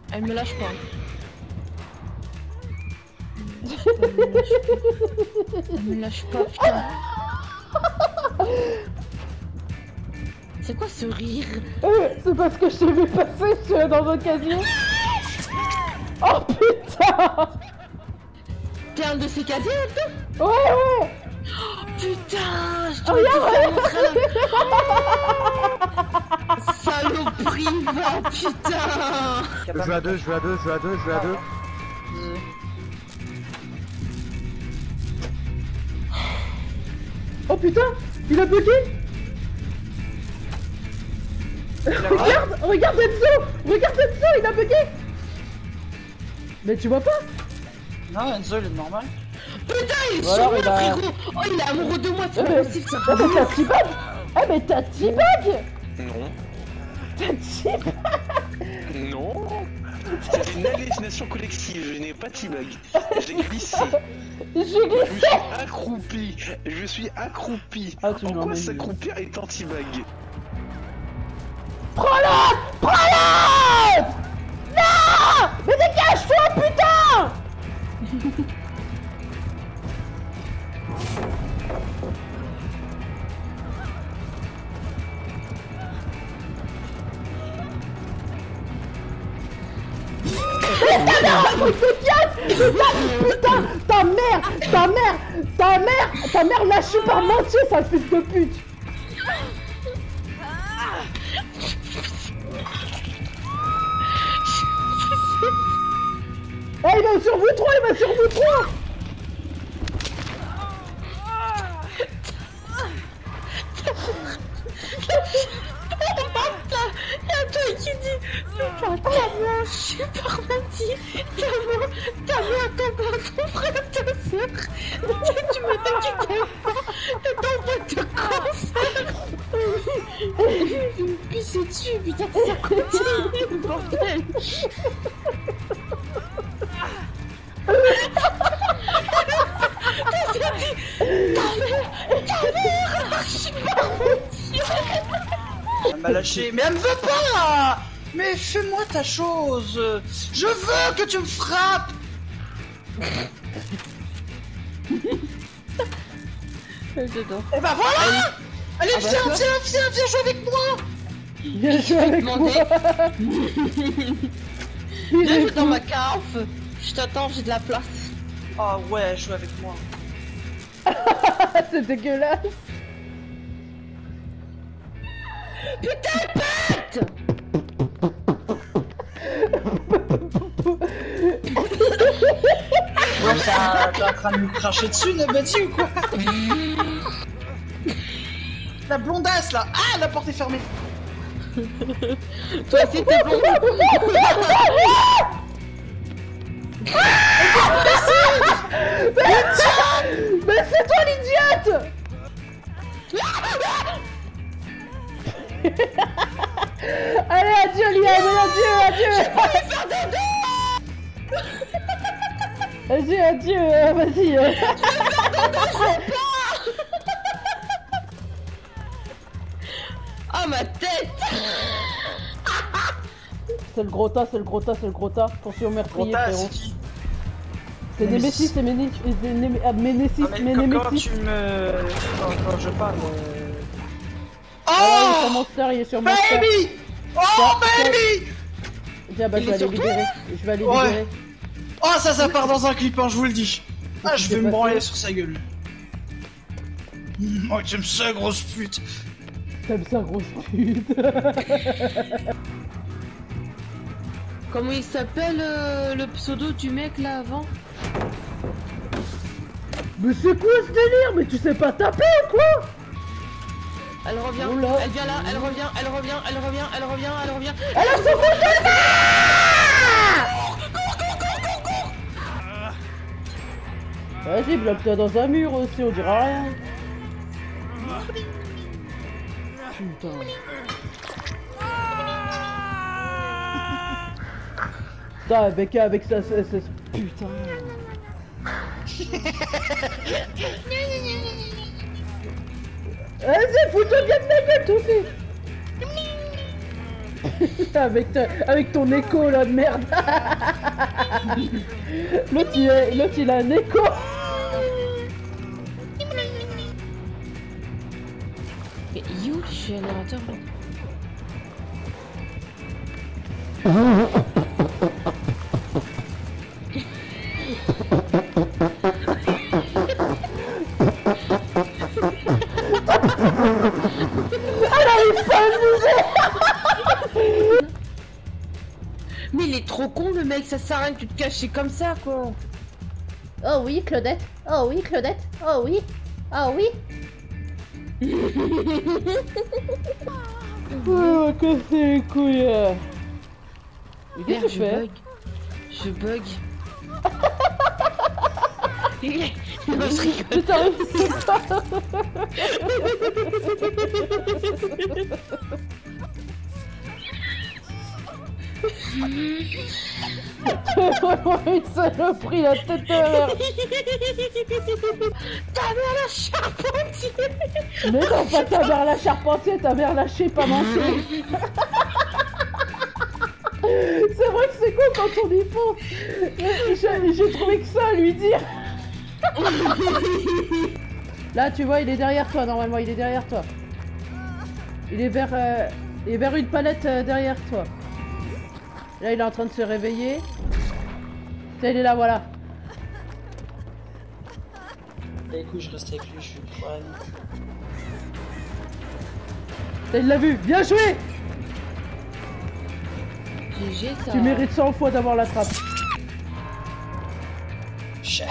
Elle me lâche pas. Elle me lâche pas, putain. C'est quoi ce rire? C'est parce que je t'ai vu passer dans un casier. Oh putain! T'es un de ces casiers, toi? Ouais! Putain, je te Regarde! Saloperie, va, putain! Je joue à deux. Oh putain! Il a bugué! Regarde Enzo! Regarde Enzo, il a bugué! Mais tu vois pas? Non, Enzo il est normal. Putain, il est Voilà, sur moi, il a- frérot! Oh, il est amoureux de moi, c'est pas possible, ça! Ah mais t'as T-Bag! Ah mais t'as T-Bag! Non. T'as T-Bag! Non. C'est une hallucination collective, je n'ai pas T-Bag. J'ai glissé. J'ai Je me glissé! suis accroupi. Je suis accroupi. Ah, tu En m'en quoi as s'accroupir est en T-Bag? Prends-le! Prends-le! Non! Mais dégage-toi, putain! Putain, ta mère l'a super menti, sale fils de pute. Eh, il va sur vous trois, il va sur vous trois. Y'a toi qui dit putain, ta main super menti, ta main t'envoie ton frère, ta soeur, tu me dis qu'il t'envoie de cancer. Je me pisse dessus, putain, ça continue, bordel. Ta mère, super menti. Elle m'a lâché. Mais elle me veut pas! Mais fais-moi ta chose! Je veux que tu me frappes! J'adore. Et bah voilà! Allez, viens jouer avec moi! Viens jouer avec moi. Viens jouer dans ma cave. Je t'attends, j'ai de la place. Ah ouais, joue avec moi. C'est dégueulasse. Putain, pète! Bon, t'es en train de nous cracher dessus, Nabati, ou quoi? La blondasse, là! Ah, la porte est fermée! Toi aussi, t'es blonde. Mais c'est toi l'idiote! Allez, adieu Liam, adieu! Adieu, vas-y! Ah, ma tête! C'est le gros tas. Attention meurtrier, Blondasse, frérot. c'est qui? C'est Némésis, c'est Ménésis, Ah, mais quand Ménémésis. tu me... Quand je parle... Ah, il est sur Monster, il est sur Monster. Baby! Oh, baby! Tiens, bah je vais aller libérer. Ouais. Oh, ça part dans un clip, hein, je vous le dis. Ah, je vais me branler sur sa gueule. Oh, j'aime ça, grosse pute. T'aimes ça, grosse pute. Comment il s'appelle le pseudo du mec là avant? Mais c'est quoi ce délire? Mais tu sais pas taper ou quoi? Elle revient, Oula. elle vient là, elle revient. Elle a son coup de Vas-y, bloque-toi dans un mur aussi, on dira rien. Putain. Putain, Becca avec sa... Putain. Vas-y, fous-toi bien de ma gueule, tout de suite. avec ton écho là de merde. L'autre il a un écho. Mais you, le générateur là. Mais il est trop con le mec, ça sert à rien que tu te caches comme ça quoi. Oh oui, Claudette. Oh oui, Claudette. Oh oui. Oh oui. Oh, casser les couilles. Qu'est-ce que tu fais? Je bug. Non, je rigole. Putain, t'es vraiment une saloperie, la tête de l'air. Ta mère la charpentier. Mais non, pas ta mère la charpentier, ta mère lâché pas manqué. C'est vrai que c'est con quand on y pense. J'ai trouvé que ça à lui dire. Là, tu vois, il est derrière toi, normalement, il est derrière toi. Il est vers une palette derrière toi. Là, il est en train de se réveiller. Là, il est là, voilà. Écoute, je reste avec lui, je suis fan. Là, il l'a vu, bien joué. GG ça. Tu mérites 100 fois d'avoir la trappe. J'ai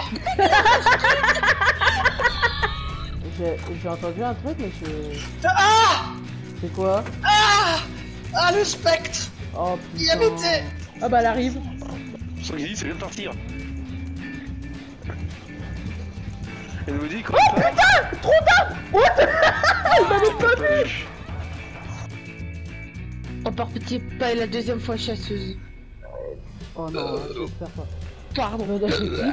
entendu un truc, mais je... Ah! C'est quoi? Ah! Ah, le spectre! Oh Il putain. habitait! Ah bah elle arrive. Son exil, c'est vient de partir. Elle nous dit qu'on Oh putain! Trop tard! What? Il m'avait pas vu! Oh par pitié, pas la deuxième fois chasseuse. Oh non, j'espère pas. Pardon. Bon appétit.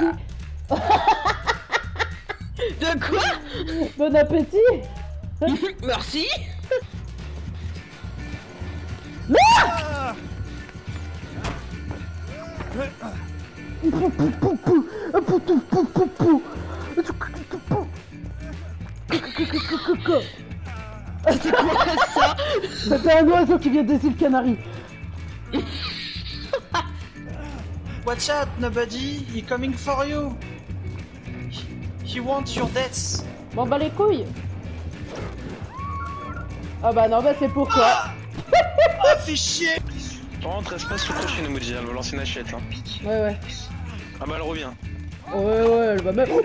De quoi? Bon appétit. Merci. C'est quoi ça? C'était un oiseau qui vient des îles Canaries. Watch out, nobody! He coming for you! He wants your death! Bon bah les couilles. Ah bah non, bah c'est pour toi. Ah, fais chier! Par contre, reste pas sur le prochain emoji, elle va lancer une hachette. Hein. Ouais. Ah bah elle revient. Ouais, elle va même...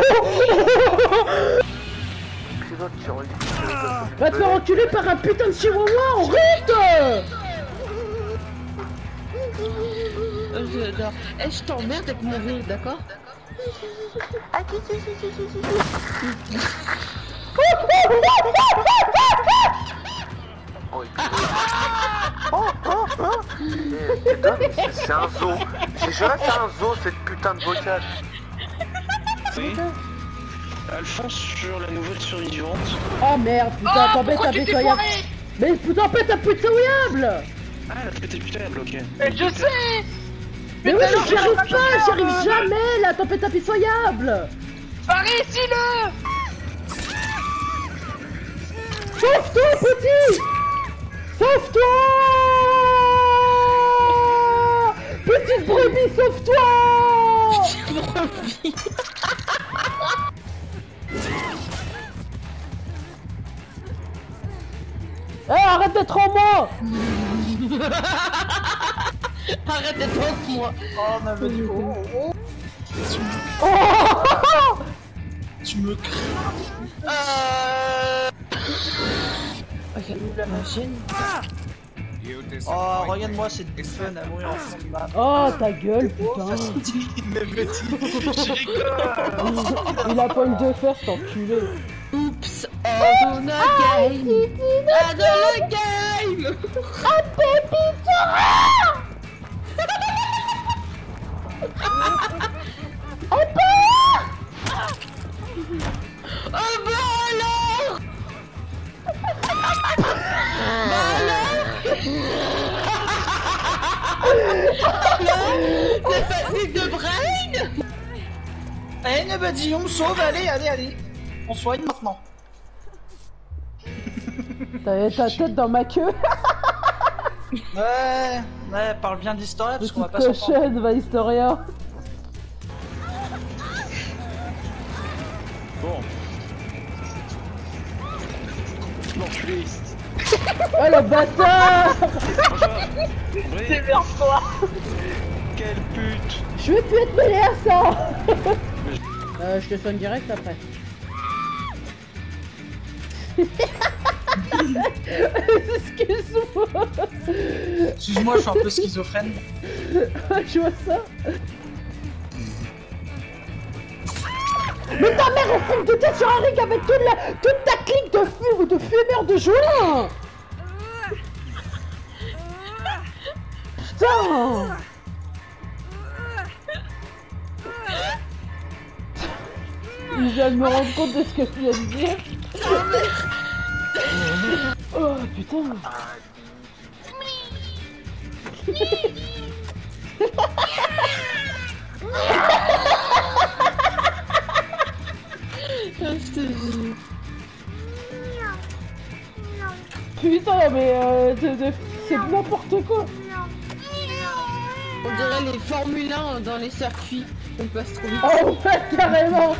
Va te faire enculer par un putain de chihuahua en route. J'adore. Eh, je t'emmerde avec mon rire, d'accord? C'est un zoo. J'ai juré que c'est un zoo cette putain de bocage. Oui. Elle fonce sur la nouvelle survivante. Oh merde, putain, tempête impitoyable. Mais putain, tempête impitoyable. Ah, elle a pété putain, elle a bloqué. Mais je sais! Mais oui, mais j'y arrive pas, j'y arrive jamais, la tempête impitoyable. Paris-le! Sauve-toi, petit. Sauve-toi. Petite brebis, sauve-toi. Brebis. Eh, arrête d'être en moi. Arrête d'être avec moi. Oh, nobody. Oh! Oh. Tu me crains! Ok, la machine. Oh, regarde-moi, c'est du fun à mourir en fond de map. Oh, ta gueule, putain. Mais je rigole! Il a pas eu de faire, cet enculé. Oups, oh no game. Another game. Un pépito. Oh bah alors. Bah alors. Allez, nobody, on me sauve, allez. On soigne maintenant. T'avais ta tête dans ma queue. Ouais, parle bien d'Historia parce qu'on va pas s'entendre. Cochonne, va Historia. Bon. L'enculé. Oh le bâtard. C'est vers toi. Quelle pute. Je vais plus être mêlé à ça. Je te soigne direct après. Excuse-moi. Excuse-moi, je suis un peu schizophrène. Je vois ça. Mais ta mère elle fume de tête sur un ring avec toute ta clique de fumeurs de joint. Putain. Je viens de me rendre compte de ce que tu viens de dire. Oh putain. Putain mais c'est n'importe quoi. On dirait les Formule 1 dans les circuits. On passe trop vite. Oh ouais, carrément.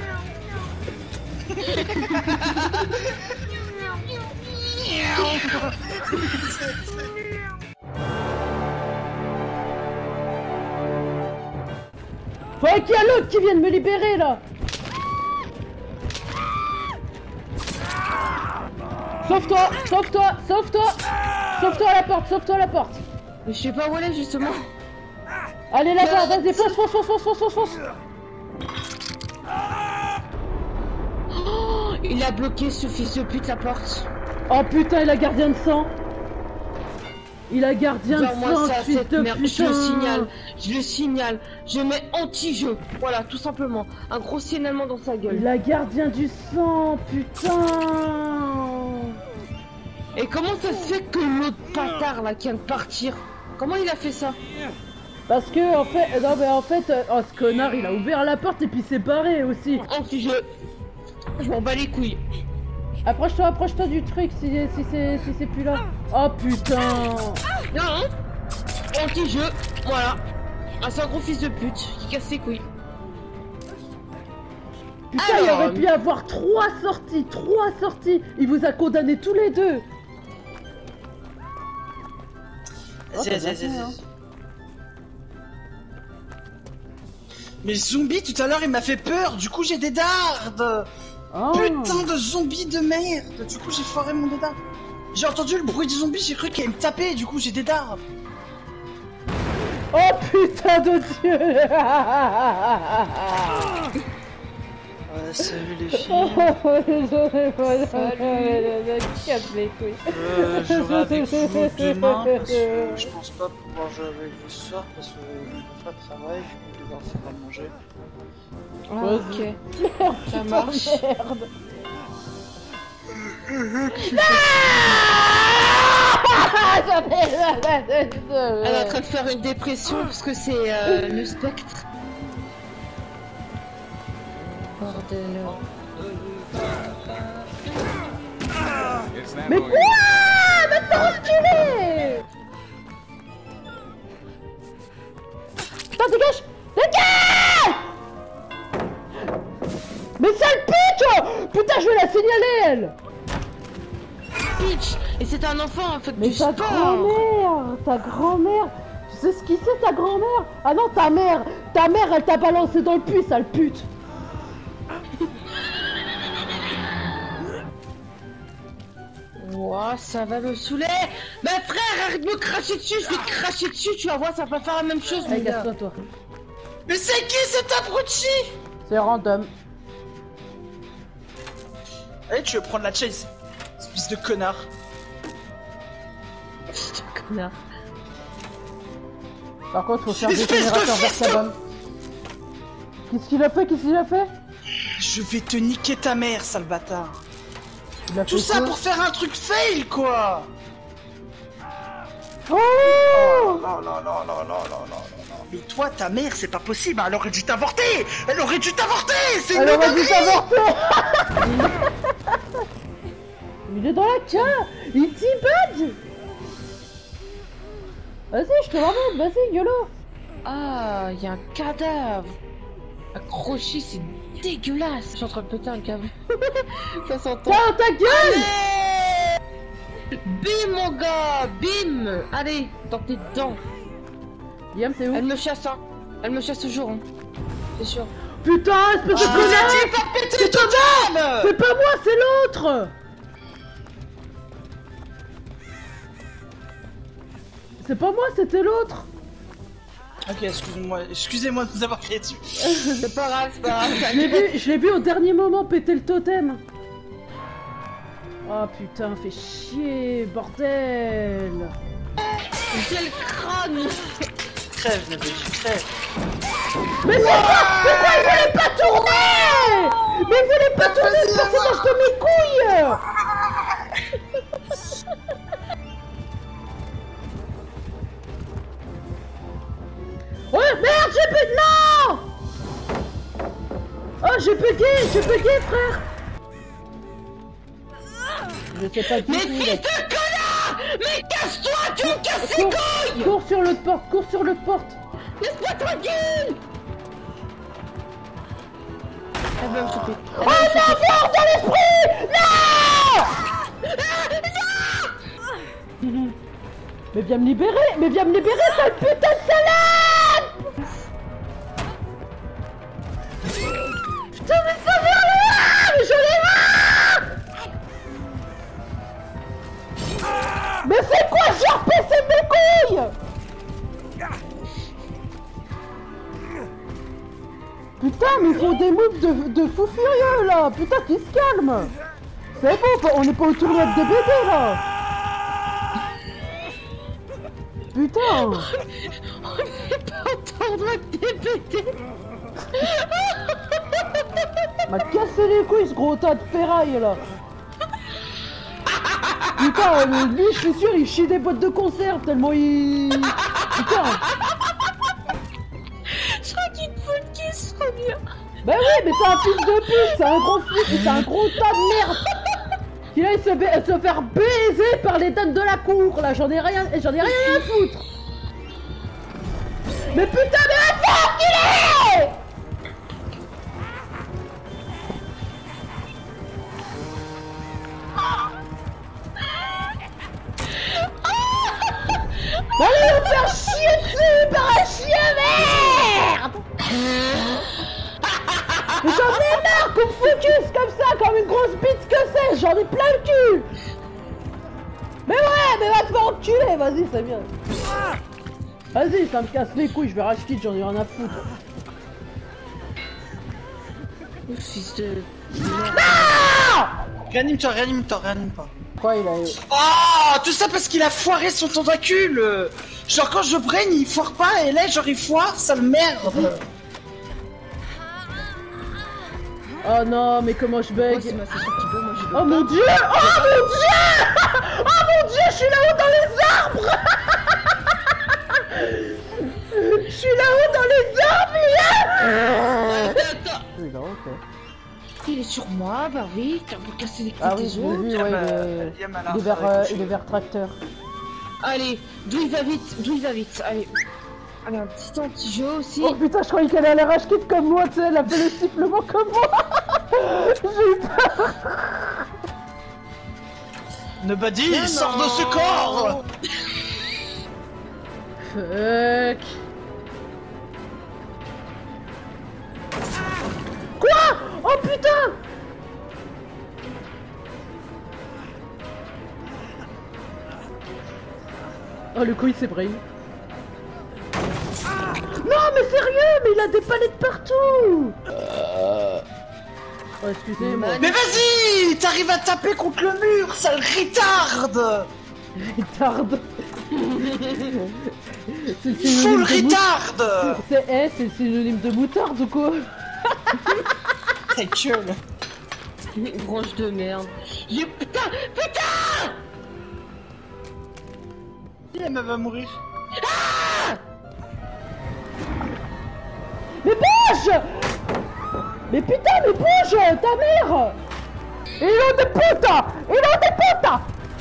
Faut qu'il y a l'autre qui vienne me libérer là. Sauve-toi, sauve-toi, sauve-toi. Sauve-toi à la porte, sauve-toi à la porte. Mais je sais pas où elle est justement. Allez là-bas, vas-y, fonce. Oh, il a bloqué ce fils de pute la porte. Oh putain, il a gardien de sang. Il a gardien de Moi sang, ça, fils cette de merde, putain. je le signale. Je mets anti-jeu. Voilà, tout simplement. Un gros signalement dans sa gueule. Il a gardien du sang, putain. Et comment ça se fait que l'autre bâtard là qui vient de partir, comment il a fait ça? Parce que en fait, non mais en fait, oh ce connard il a ouvert la porte et puis s'est barré aussi. Anti-jeu. Je m'en bats les couilles. Approche-toi du truc si c'est plus là. Oh putain. Non, anti-jeu, voilà. Ah, c'est un gros fils de pute qui casse ses couilles. Putain, Alors, il aurait pu avoir 3 sorties. Il vous a condamnés tous les deux. Vas-y. Mais le zombie tout à l'heure il m'a fait peur, du coup j'ai des dardes. Oh. Putain de zombie de merde. Du coup j'ai foiré mon dédard. J'ai entendu le bruit du zombie, j'ai cru qu'il allait me taper, du coup j'ai des dardes. Oh putain de dieu. Salut les filles. J'aurais pas casse les couilles. Jouerai avec vous demain parce que je pense pas pouvoir jouer avec vous ce soir parce que mon frère travaille, je vais devoir faire à manger. Ah, ok, ça marche. Merde. Elle est en train de faire une dépression parce que c'est le spectre. Bordel. Mais quoi? Va te reculer! Putain, dégage! Dégage! Mais sale pute! Putain, je vais la signaler, elle! Bitch. Et c'est un enfant en fait. Mais du ta sport. grand-mère! Tu sais ce qui c'est, ta grand-mère? Ah non, ta mère, elle t'a balancé dans le puits, sale pute! Ouah, ça va me saouler. Mais frère, arrête de me cracher dessus, je vais te cracher dessus, tu vas voir, ça va faire la même chose, mon Allez, gars. casse-toi, toi. Mais c'est qui cet abruti? C'est random. Allez, tu veux prendre la chase, espèce de connard. Putain, connard. Par contre, faut faire des Espèce de générateurs fils de- Vercabon. Qu'est-ce qu'il a fait? Je vais te niquer ta mère, sale bâtard. Il a Tout fait ça quoi? pour faire un truc fail, quoi. Oh! Non. Mais toi, ta mère, c'est pas possible. Elle aurait dû t'avorter. Elle aurait dû t'avorter. C'est une Elle aurait dû connerie. t'avorter. Il est dans la cave. Il t'y badge. Vas-y, je te ramène, vas-y, YOLO. Ah, il y a un cadavre accroché, c'est dégueulasse. Je suis en train de péter un câble. Ça s'entend. Tiens, ta gueule. Bim, mon gars, bim. Allez, dans tes dents. Liam, t'es où? Elle me chasse, hein. Elle me chasse toujours, hein. C'est sûr. Putain, espèce de Je vous ai connard. dit pas de péter le totem. C'est pas moi, c'est l'autre. C'est pas moi, c'était l'autre. Ok, excusez-moi de vous avoir crié dessus. C'est pas grave, c'est pas grave. Je l'ai vu au dernier moment péter le totem. Oh putain, fait chier, bordel. Quel crâne. Crève, Nabil, crève. Mais c'est quoi? Pourquoi il voulait pas tourner? Mais il voulait pas tourner le personnage de mes couilles. Oh merde, j'ai bugué. Non. Oh, j'ai bugué, frère. Je sais pas du Mais tout. fils de connard. Mais casse-toi, tu me casses les couilles. Cours sur l'autre porte, cours sur l'autre porte. Laisse-moi tranquille. Elle va me choper. Oh non, mort dans l'esprit. Non. Mais viens me libérer, sale putain de salade. Putain, mais ça vient là. Mais j'en ai marre. Mais c'est quoi ce genre PC de mes couilles? Putain, mais ils font des moves de fou furieux là. Putain, qu'ils se calment. C'est bon, on n'est pas au tournoi de DBD là. Putain. On n'est pas en tournoi de DBD. M'a cassé les couilles ce gros tas de ferraille là. Putain, lui je suis sûr il chie des boîtes de conserve tellement il... Putain. Je crois qu'il te fout de kiss, trop bien. Bah oui, mais c'est un fils de pute, c'est un gros fils, c'est un gros tas de merde. Qui là il se faire baiser par les dames de la cour là, j'en ai rien à foutre. Mais putain, mais attends qu'il est. Allez nous faire chier dessus par un chien merde. Mais j'en ai marre qu'on me focus comme ça, comme une grosse bite que c'est, j'en ai plein le cul. Mais ouais, mais va te faire enculer, vas-y, c'est bien. Vas-y, ça me casse les couilles, je vais racheter, j'en ai rien à foutre. Fils de... Ah. Réanime-toi, réanime-toi, réanime pas. Quoi, il a... Oh, tout ça parce qu'il a foiré son tentacule. Genre quand je brain, il foire pas et là genre il foire, sale merde. Oh non, mais comment je bug. Moi, c'est ma session qui peut, moi je Oh mon dieu. Oh mon dieu. Oh mon dieu, je suis là-haut dans les arbres. Je suis là-haut dans les arbres, Attends, oui, là, ok. il est sur moi, bah oui, t'as vous casser les couilles Ah oui, des je l'ai autres. vu, ouais, il est vers tracteur. Allez, d'où il va vite, allez. Allez, un petit jeu aussi. Oh putain, je croyais qu'elle allait rage quitte comme moi, tu sais, elle a fait le sifflement comme moi. J'ai eu peur. Nobody, sors de ce corps. Fuck. Quoi? Oh putain. Oh le coup il s'est brain. Non mais sérieux, mais il a des palettes partout. Oh excusez-moi. Mais vas-y, t'arrives à taper contre le mur, sale retarde. Retarde. C'est le synonyme Full de retarde. c'est le synonyme de moutarde ou quoi? Ta gueule. Branche de merde. Putain. Elle va mourir. bouge! Mais putain, mais bouge, ta mère! Il est de pute! Il est de pute!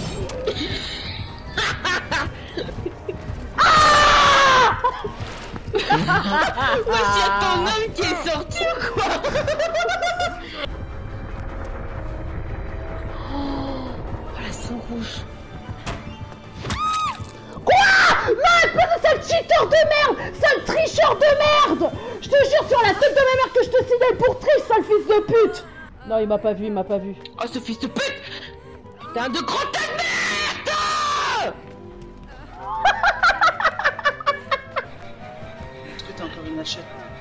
Ah! Ouais, c'est ton homme qui est sorti ou quoi? Oh, la sang rouge. Quoi? Non, espèce de sale cheater de merde! Sale tricheur de merde! Je te jure sur la tête de ma mère que je te signale pour triche, sale fils de pute! Non, il m'a pas vu, il m'a pas vu. Oh, ce fils de pute! Putain de gros tas de merde! Est-ce que t'as encore une hachette?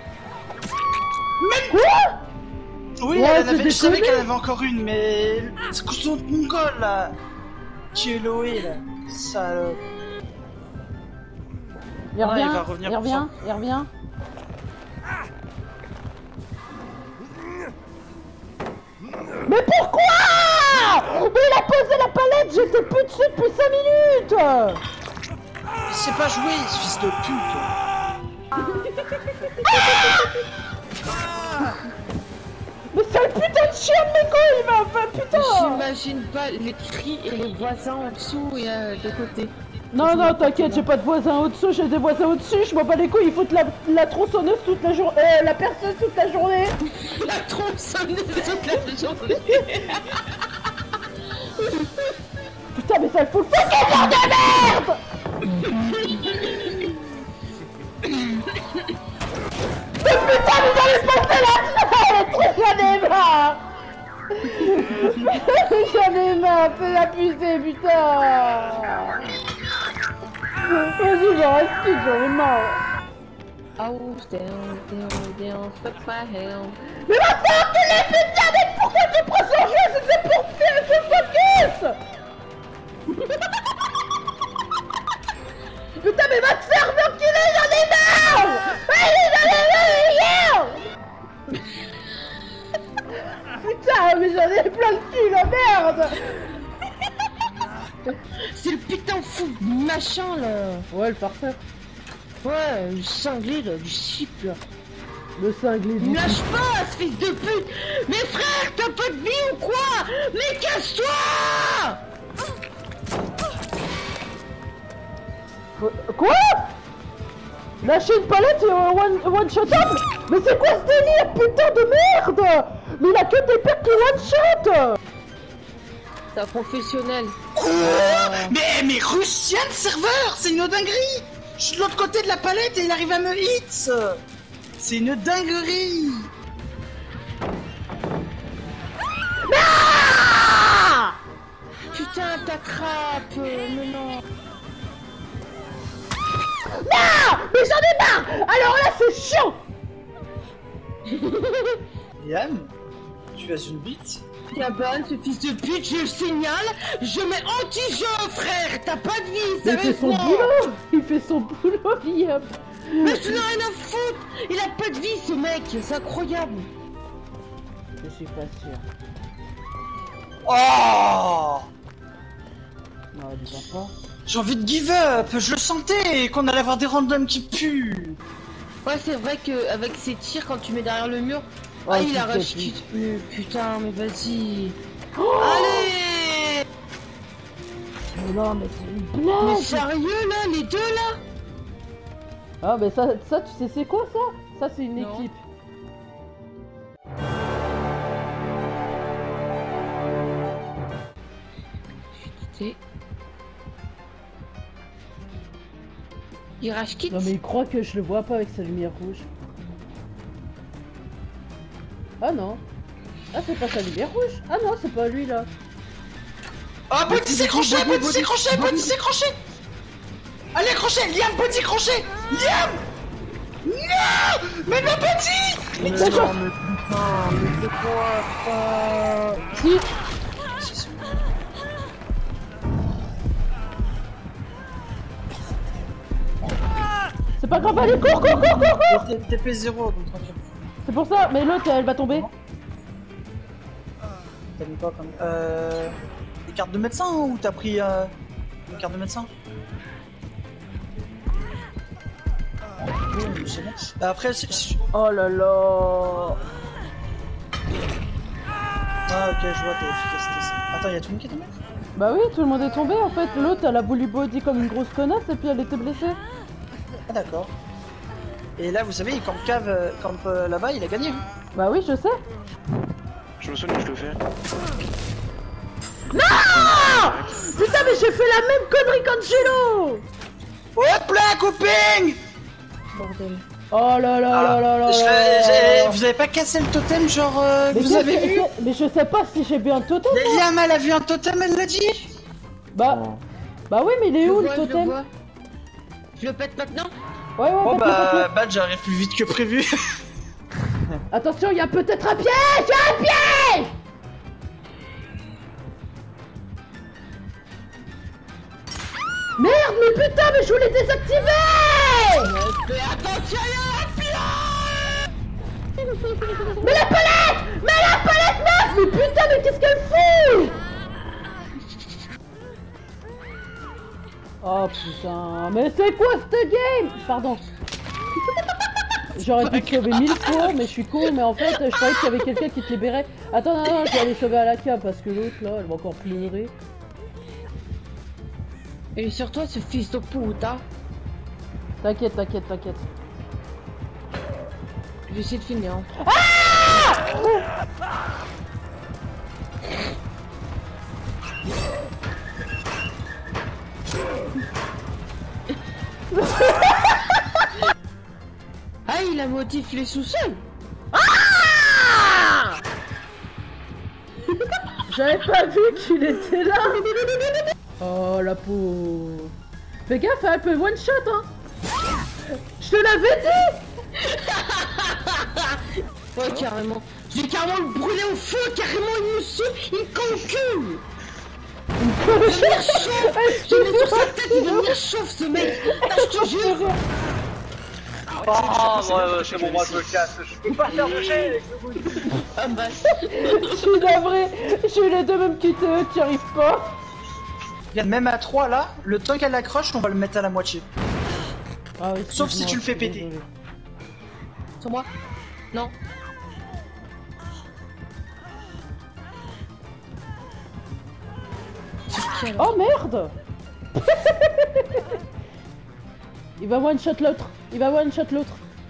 Quoi? Oui, Ouais, elle avait, je c'est savais déconné. qu'elle avait encore une, mais... C'est que son mongol, là. Tu es Loé, là. Salope. Il revient, il va revenir il pour revient, il revient. Mais pourquoi? Mais il a posé la palette, j'étais plus dessus depuis 5 minutes! Il sait pas jouer, ce fils de pute. Mais c'est un putain de chien de mégo, il m'a fait putain! J'imagine pas les cris et les voisins en dessous et de côté. Non, non, t'inquiète, j'ai pas de voisins au-dessous, j'ai des voisins au-dessus, je m'en bats les couilles, il faut la tronçonneuse toute la journée, la perceuse toute la journée! La tronçonneuse toute la journée. Putain, mais ça le fout le fucking genre de merde! Mais putain, vous allez passer la j'en ai marre! J'en ai marre, fais la pucer, putain! Vas-y, j'en reste plus, j'en ai marre! Oh, down, fuck my hell. Mais va faire que les putain, mais pourquoi tu prends son jeu? C'est pour faire ce focus! Putain, mais va te faire enculer, j'en ai marre! Allez, j'en ai marre! Putain, mais j'en ai plein le cul, la merde! C'est le putain fou du machin là. Ouais, le farceur. Ouais, le cinglé là, du chip là. Le cinglé Il du me lâche pas, ce fils de pute. Mais frère, t'as pas de vie ou quoi? Mais casse-toi! Quoi? Lâcher une palette et one shot up? Mais c'est quoi ce délire, putain de merde? Mais il a que des pertes qui one shot! C'est un professionnel. Quoi? Mais Russian serveur, c'est une dinguerie. Je suis de l'autre côté de la palette et il arrive à me hit. C'est une dinguerie. Ah! Putain, t'attrapes, mais non. Non! Mais j'en ai marre! Alors là, c'est chiant! Liam, tu as une bite? Gabon, ce fils de pute, je le signale, je mets anti-jeu, frère. T'as pas de vie, Mais c'est il fait avec son moi. boulot! Il fait son boulot, Liam! Mais tu n'as rien à foutre. Il a pas de vie, ce mec, c'est incroyable. Je suis pas sûr. Oh! Non, il va pas. J'ai envie de give up. Je le sentais qu'on allait avoir des randoms qui puent. Ouais, c'est vrai qu'avec ses tirs, quand tu mets derrière le mur, Oh, ah, il s'il te arrache plaît. tout. Mais putain, mais vas-y. Oh! Allez! Mais non, mais c'est une Mais blague! sérieux, là, les deux, là? Ah, mais ça, tu sais, c'est quoi ça? Ça, c'est une Non. équipe. C'est... Il rage quitte. Non, mais il croit que je le vois pas avec sa lumière rouge. Ah non. Ah, c'est pas sa lumière rouge. Ah non, c'est pas lui là. Ah, body c'est crochet, body c'est crochet, body c'est crochet. Allez, crochet, Liam, body crochet. Liam! Non! Mais le body! Mais D'accord. non, mais putain, mais c'est quoi ça? Si. C'est pas grave, allez, cours! TP0, donc tranquille. C'est pour ça, mais l'autre elle va tomber. T'as mis quoi comme... Des cartes de médecin ou t'as pris une carte de médecin? c'est bon. Après, Oh là là. Ah ok, je vois ta efficacité. Attends, y'a tout le monde qui est tombé? Bah oui, tout le monde est tombé en fait. L'autre, elle a bully body comme une grosse connasse et puis elle était blessée. Ah d'accord. Et là, vous savez, il campe cave, campe là-bas, il a gagné. Bah oui, je sais. Je me souviens que je le fais. Non! Putain, mais j'ai fait la même connerie qu'Angelo! Hop là, coping! Bordel. Oh là là là là là Je là. Vous avez pas cassé le totem, genre, Mais vous avez vu? Mais je sais pas si j'ai bien un totem. Liam, elle a vu un totem, elle l'a dit? Bah oui, mais il est où le Je totem? vois. Je le pète maintenant? Ouais, Bon pète-le, bah, pète-le. Badge j'arrive plus vite que prévu. Attention, il y a peut-être un piège! Il y a un piège! Merde, mais putain, mais je voulais désactiver! Mais attention, il y a un pilote! Mais la palette! Mais la palette meuf! Mais putain, mais qu'est-ce qu'elle fout? Oh putain, mais c'est quoi cette game? Pardon. J'aurais pu te sauver 1000 fois, mais je suis con, mais en fait, je croyais qu'il y avait quelqu'un qui te libérait. Attends, non, je vais aller sauver à la cave parce que l'autre là, elle va encore pleurer. Et sur toi, ce fils de pute, hein. T'inquiète, t'inquiète, t'inquiète. Je vais essayer de finir. Hein. Ah, il a modifié les sous-sols. J'avais pas vu qu'il était là. Oh la pauvre. Fais gaffe, elle peut one shot hein. Je te l'avais dit. Ouais, carrément. Je vais carrément le brûler au feu, carrément, il me saoule, il me calcule. Il va venir chauffe. Je mets sur sa tête, il va venir chauffe ce mec. Ah, je te jure. Oh, ouais, c'est bon, moi je me casse. Je peux pas faire de jet. Ah bah, Je suis navré. J'ai eu les deux mêmes quittés, eux qui arrivent pas. Regarde, même à 3 là, le temps qu'elle accroche, on va le mettre à la moitié. Ah oui, Sauf si excuse-moi, tu le fais je suis péter. désolé. sur moi. Non. Oh merde. Il va one shot l'autre. Il va one shot l'autre.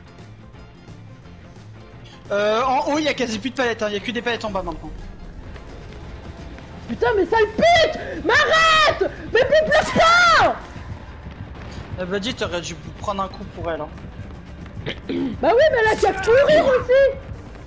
En haut, il y a quasi plus de palettes, hein. Il y a que des palettes en bas maintenant. Putain, mais sale pute. Mais arrête. Mais pleure pas. Bah dis, t'aurais dû prendre un coup pour elle. Hein. Bah oui, mais elle a qu'à courir aussi.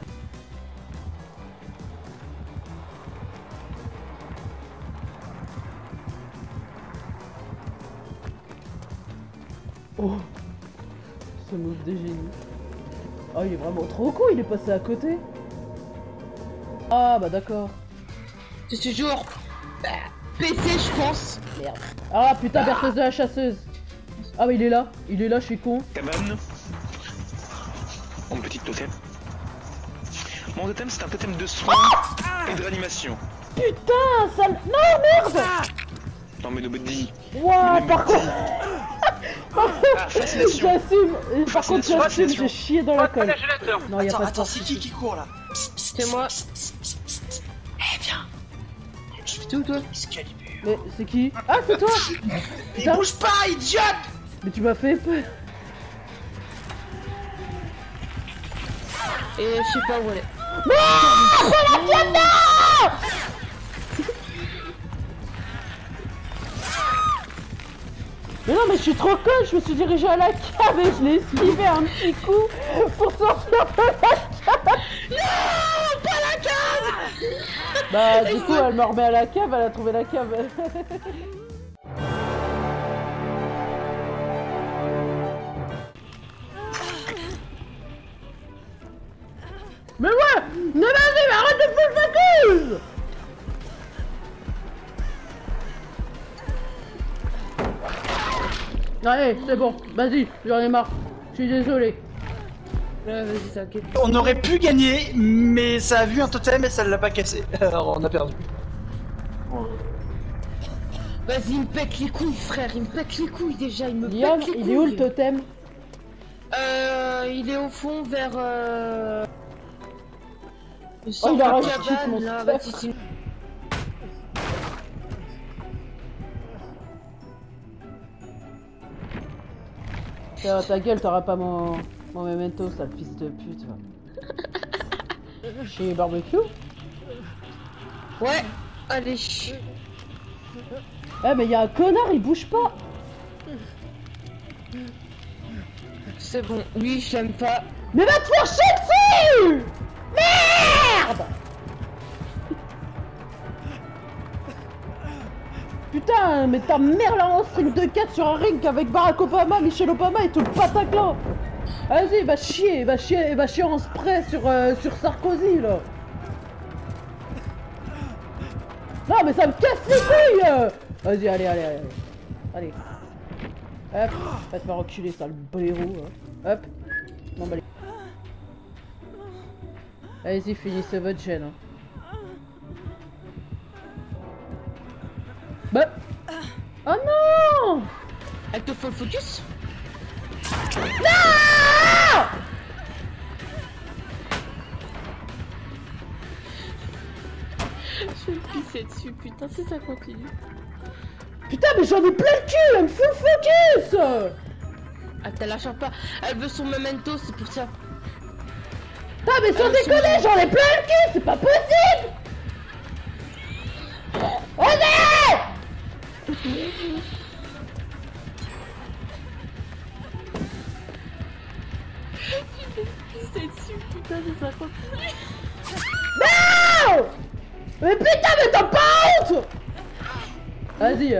Oh, ce move de génie. Oh, il est vraiment trop con, il est passé à côté. Ah, bah d'accord. C'est toujours PC, je pense. Merde. Ah putain, berceuse de la chasseuse. Ah, bah il est là, je suis con. Cabane. Mon petit totem. Mon totem, c'est un totem de soins et de réanimation. Putain, sale. Non, merde. Non mais nobody. Ouah, par contre. Ah, fascination. J'assume. Par contre, Fascination, j'assume, fascination. j'ai chié dans la colle. Non, y'a Attends, pas de attends, porte. c'est qui court là? C'est moi. Eh, viens. Je suis où, toi? Excalibur. Mais c'est qui? Ah, c'est toi. Il Putain. bouge pas, idiote! Mais tu m'as fait peur. Et je sais pas où elle est. Mais non, mais je suis trop conne, je me suis dirigé à la cave et je l'ai esquivé un petit coup pour sortir de la cave. Non, pas la cave. Bah, du coup, elle me remet à la cave, elle a trouvé la cave. Mais ouais! Mais vas-y, mais arrête de full focus! Allez, c'est bon, vas-y, j'en ai marre. Je suis désolé. Ouais, vas-y, t'inquiète. On aurait pu gagner, mais ça a vu un totem et ça l'a pas cassé. Alors on a perdu. Vas-y, il me pète les couilles, frère. Il me pète les couilles déjà. Il me Liam, pète les couilles. il est où le totem? Il est au fond vers le Oh, il a centre rajouté cabane, mon là, stuff. Baptiste. Ta gueule, t'auras pas mon memento, sale fils de pute. Chez barbecue? Ouais, allez. Eh mais y'a un connard, il bouge pas. C'est bon, lui je l'aime pas. Mais va te faire chier dessus! Merde! Putain, mais ta mère là en string de 4 sur un ring avec Barack Obama, Michelle Obama et tout le pataclan. Vas-y, va chier en spray sur Sarkozy là. Non mais ça me casse les couilles. Vas-y, allez. Allez. Hop, va te faire enculer, sale blaireau. Hein. Hop. Non, bah, allez-y, finissez votre gêne. Hein. Bah. Oh non! Elle te faut le focus? Non! Je vais me pisser dessus, putain, si ça continue. Putain, mais j'en ai plein le cul! Elle me fout le focus! Ah, t'as lâche pas. Elle veut son memento, c'est pour ça. Putain, mais sans déconner, j'en ai plein le cul! C'est pas possible! Allez! Pisser dessus, putain, si ça continue. Non! Mais putain, mais t'as pas honte! Vas-y,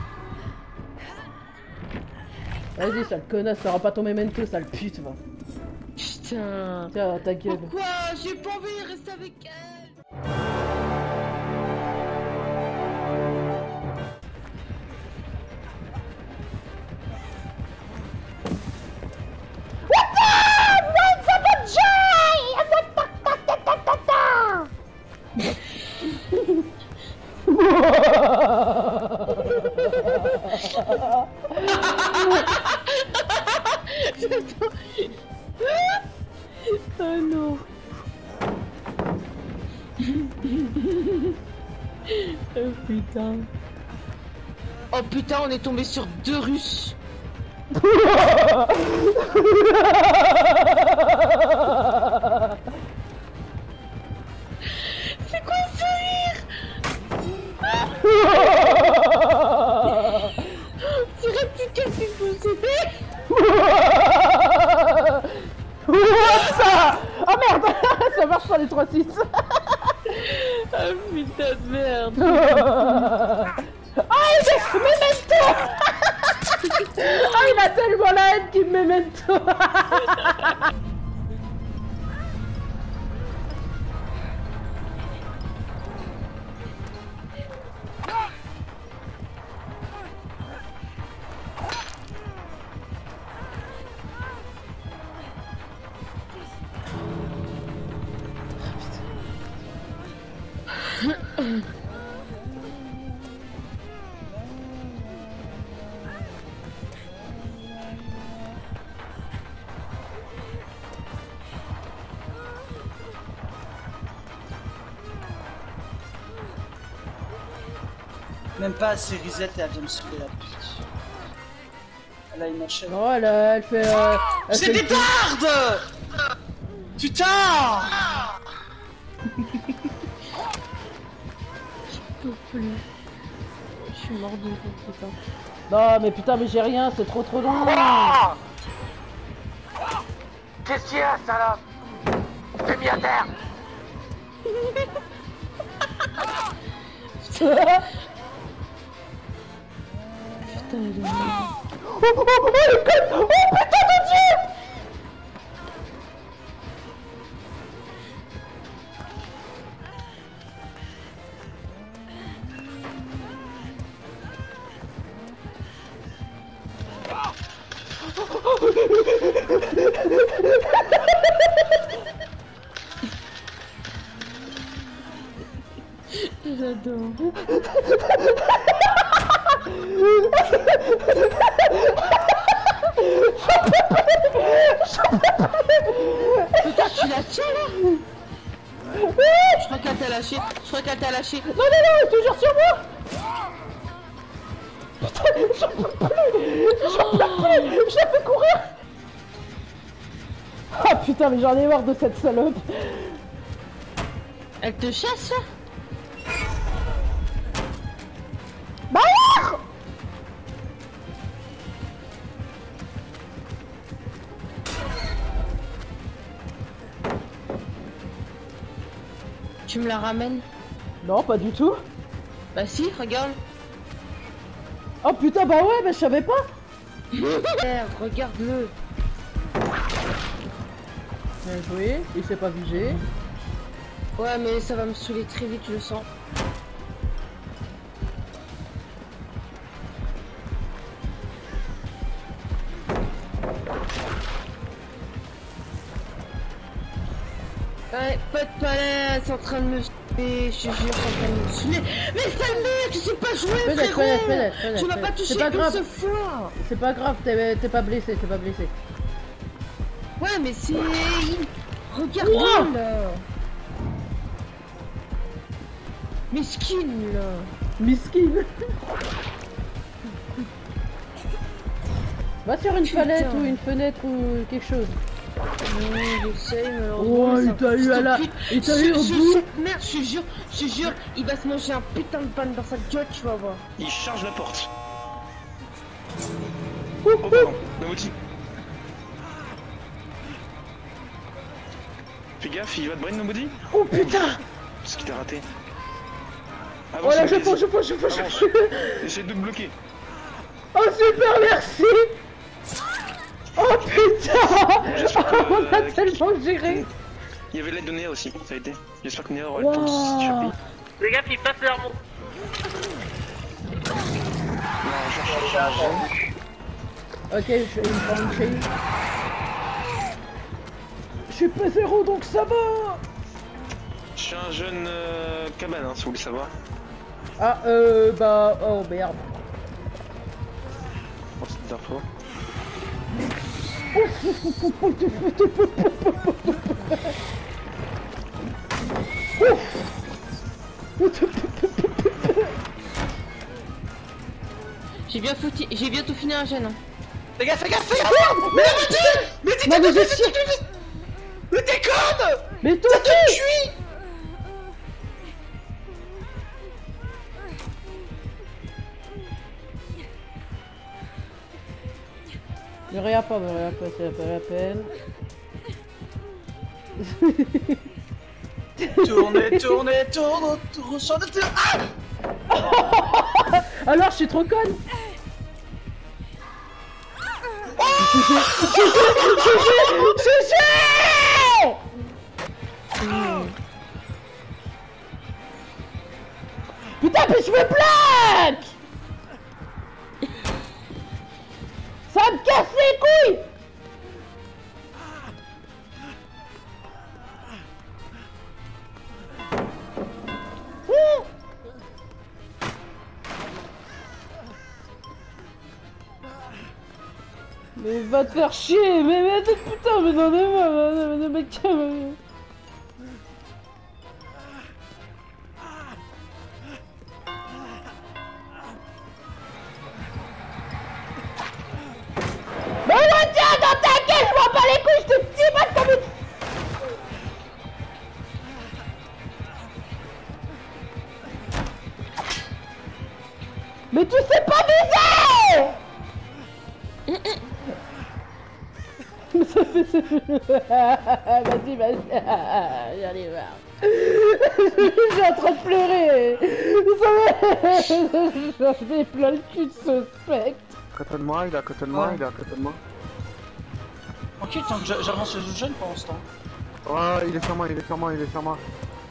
Vas-y, sale connasse, t'auras pas ton memento, sale pute, va. Putain. Tiens, ta gueule. Pourquoi? J'ai pas envie de rester avec elle. Oh non. Oh putain. Oh putain, on est tombé sur 2 Russes. C'est quoi ce rire? Tu dirais que tu casses une possédée. What ça? Oh merde! Ça marche pas les 3-6. Ah putain de merde. Ah, il est memento. Ah, il a tellement la haine qu'il me memento. Même pas assez reset et elle vient me sauver la pute. Elle a une enchaîne. Non, elle fait. Elle C'est fait des le- dardes! Putain! Je peux plus. Je suis mort de rire, putain. Non, mais putain, mais j'ai rien, c'est trop loin. Ah! Qu'est-ce qu'il y a, salope? T'es mis à terre! Putain, elle est morte. Oh, le code. Oh putain de Dieu! J'adore. Tu la tiens là? Je crois qu'elle t'a lâché. Je crois qu'elle t'a lâché. Non, non, non, toujours sur moi. Putain, j'en peux plus. J'en peux plus. Je la fais courir. Ah putain, mais j'en ai marre de cette salope. Elle te chasse là? Barrière. Tu me la ramènes? Non, pas du tout. Bah si, regarde. Oh putain, bah ouais, mais je savais pas. Merde, regarde-le. Bien joué, il s'est pas vigé. Ouais, mais ça va me saouler très vite, je le sens. Ouais, pas de palais, c'est en train de me saouler, je te jure, c'est en train de me saouler. Mais sale mec, tu sais pas jouer, frérot. Tu vas pas toucher qu'une seule fois. C'est pas grave, t'es pas blessé, t'es pas blessé. Ouais, mais c'est... Regarde là. Mesquine là. Miskin. Va sur une palette ou une fenêtre ou quelque chose. J'essaye, Oh, il t'a eu à la... Il t'a eu au bout. Merde, je te jure, il va se manger un putain de panne dans sa gueule, tu vas voir. Il charge la porte. Oh pardon, Nobody. Fais gaffe, il va te brain Nobody. Oh putain. Ce qui t'a raté. Oh là, je pense. Essaye de te bloquer. Oh super, merci. Oh putain. On a tellement géré. Il y avait l'aide de Néa aussi, ça a été. J'espère que Néa aura le temps de s'échapper. Les gars, ils passent leur mot. Ok, je vais me prendre une chaîne. Je suis pas zéro donc ça va. Je suis un jeune cabane, hein, si vous voulez savoir. Ah bah oh merde. Pour cette info. J'ai bientôt fini un gène. Fais gaffe, fais gaffe, fais gaffe. Mais Non mais je suis... Mais déconne. Mais toi Ça te tue. Me réa pas, c'est pas la peine. Tourne autour sur le tour. Ah. Alors je suis trop conne. Putain mais je me plaque. Ça me casse les couilles. Mais va te faire chier, mais putain, mais non, mais mais tiens, dans ta gueule, je vois pas les couilles, je te dis pas comme une... Mais tu sais pas viser. Vas-y, j'en ai marre. Je suis en train de pleurer. J'en ai plein le cul de ce spectre. À côté de moi, il est à côté de moi, Ouais. il est à côté de moi. Ok, tant que j'avance les autres jeunes pendant ce temps. Ouais, il est sur moi, il est sur moi, il est sur moi.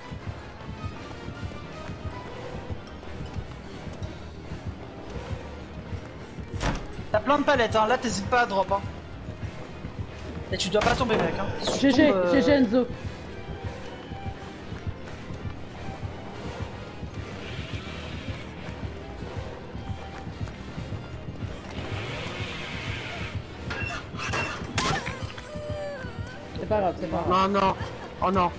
T'as plein de palettes, hein. Là t'hésites pas à drop, hein. Et tu dois pas tomber, mec, hein. Si tu GG, tombes, GG Enzo. pas grave, c'est pas grave. Non, non. Oh non.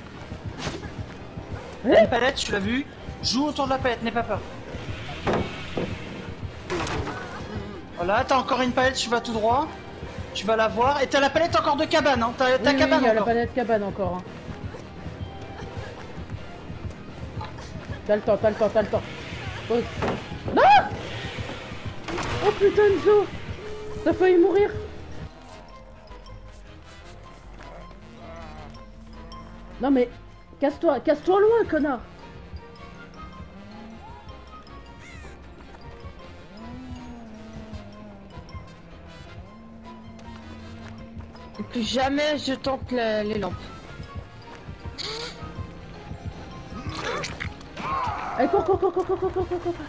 Une palette, tu l'as vu? Joue autour de la palette, n'aie pas peur. Voilà, t'as encore une palette, tu vas tout droit. Tu vas la voir. Et t'as la palette encore de cabane, hein. T'as Oui, cabane il y a la encore. palette cabane encore. Hein. T'as le temps, t'as le temps, t'as le temps. Pause. Non! Oh putain de Zo! T'as failli mourir! Non mais... Casse-toi, casse-toi loin, connard! Et plus jamais je tente les lampes. Allez, cours, cours, cours, cours, cours, cours, cours, cours, cours.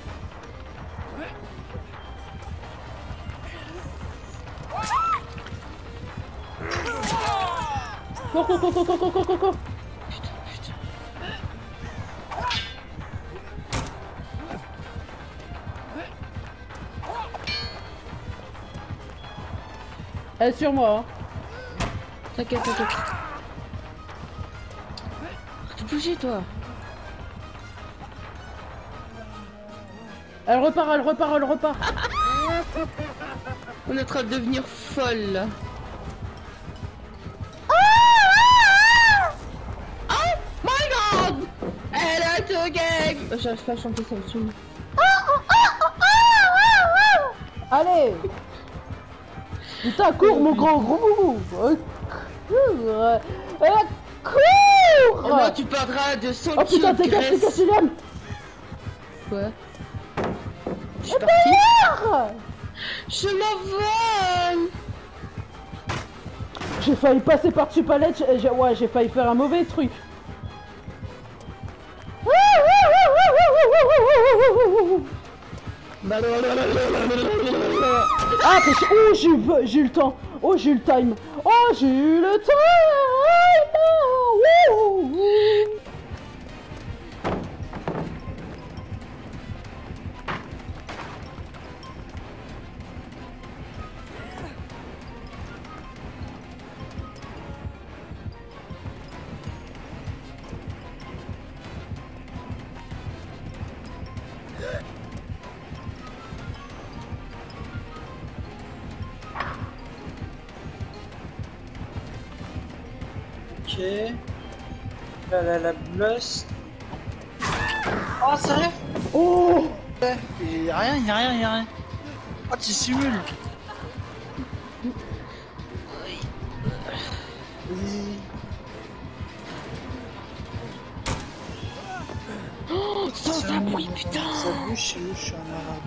Cours, cours, cours, cours, cours, cours, cours, cours, cours. Elle est sur moi, hein. T'inquiète, t'inquiète. T'es bougé, toi. Elle repart, elle repart, elle repart. On est en train de devenir folle, là. Oh my god! Elle a te gang! J'arrive pas à chanter, ça me saoule. Allez! Putain, cours, mon grand gros boubou! Cours! Oh non, tu perdras de 100 Oh putain, kilos t'es de cassé, graisse. cassé l'âme! Quoi? Je suis partie. Je m'envole! J'ai failli passer par-dessus palette, ouais, j'ai failli faire un mauvais truc. Ah, oh, j'ai eu le temps. Oh, j'ai eu le time. Oh, j'ai eu le time. Ok. Là, la blush. Oh, sérieux? Oh, Y'a rien, y'a rien, y'a rien. Oh, tu simules. Oh, sans un bruit, putain! Ça bouge chez nous, je suis un arabe.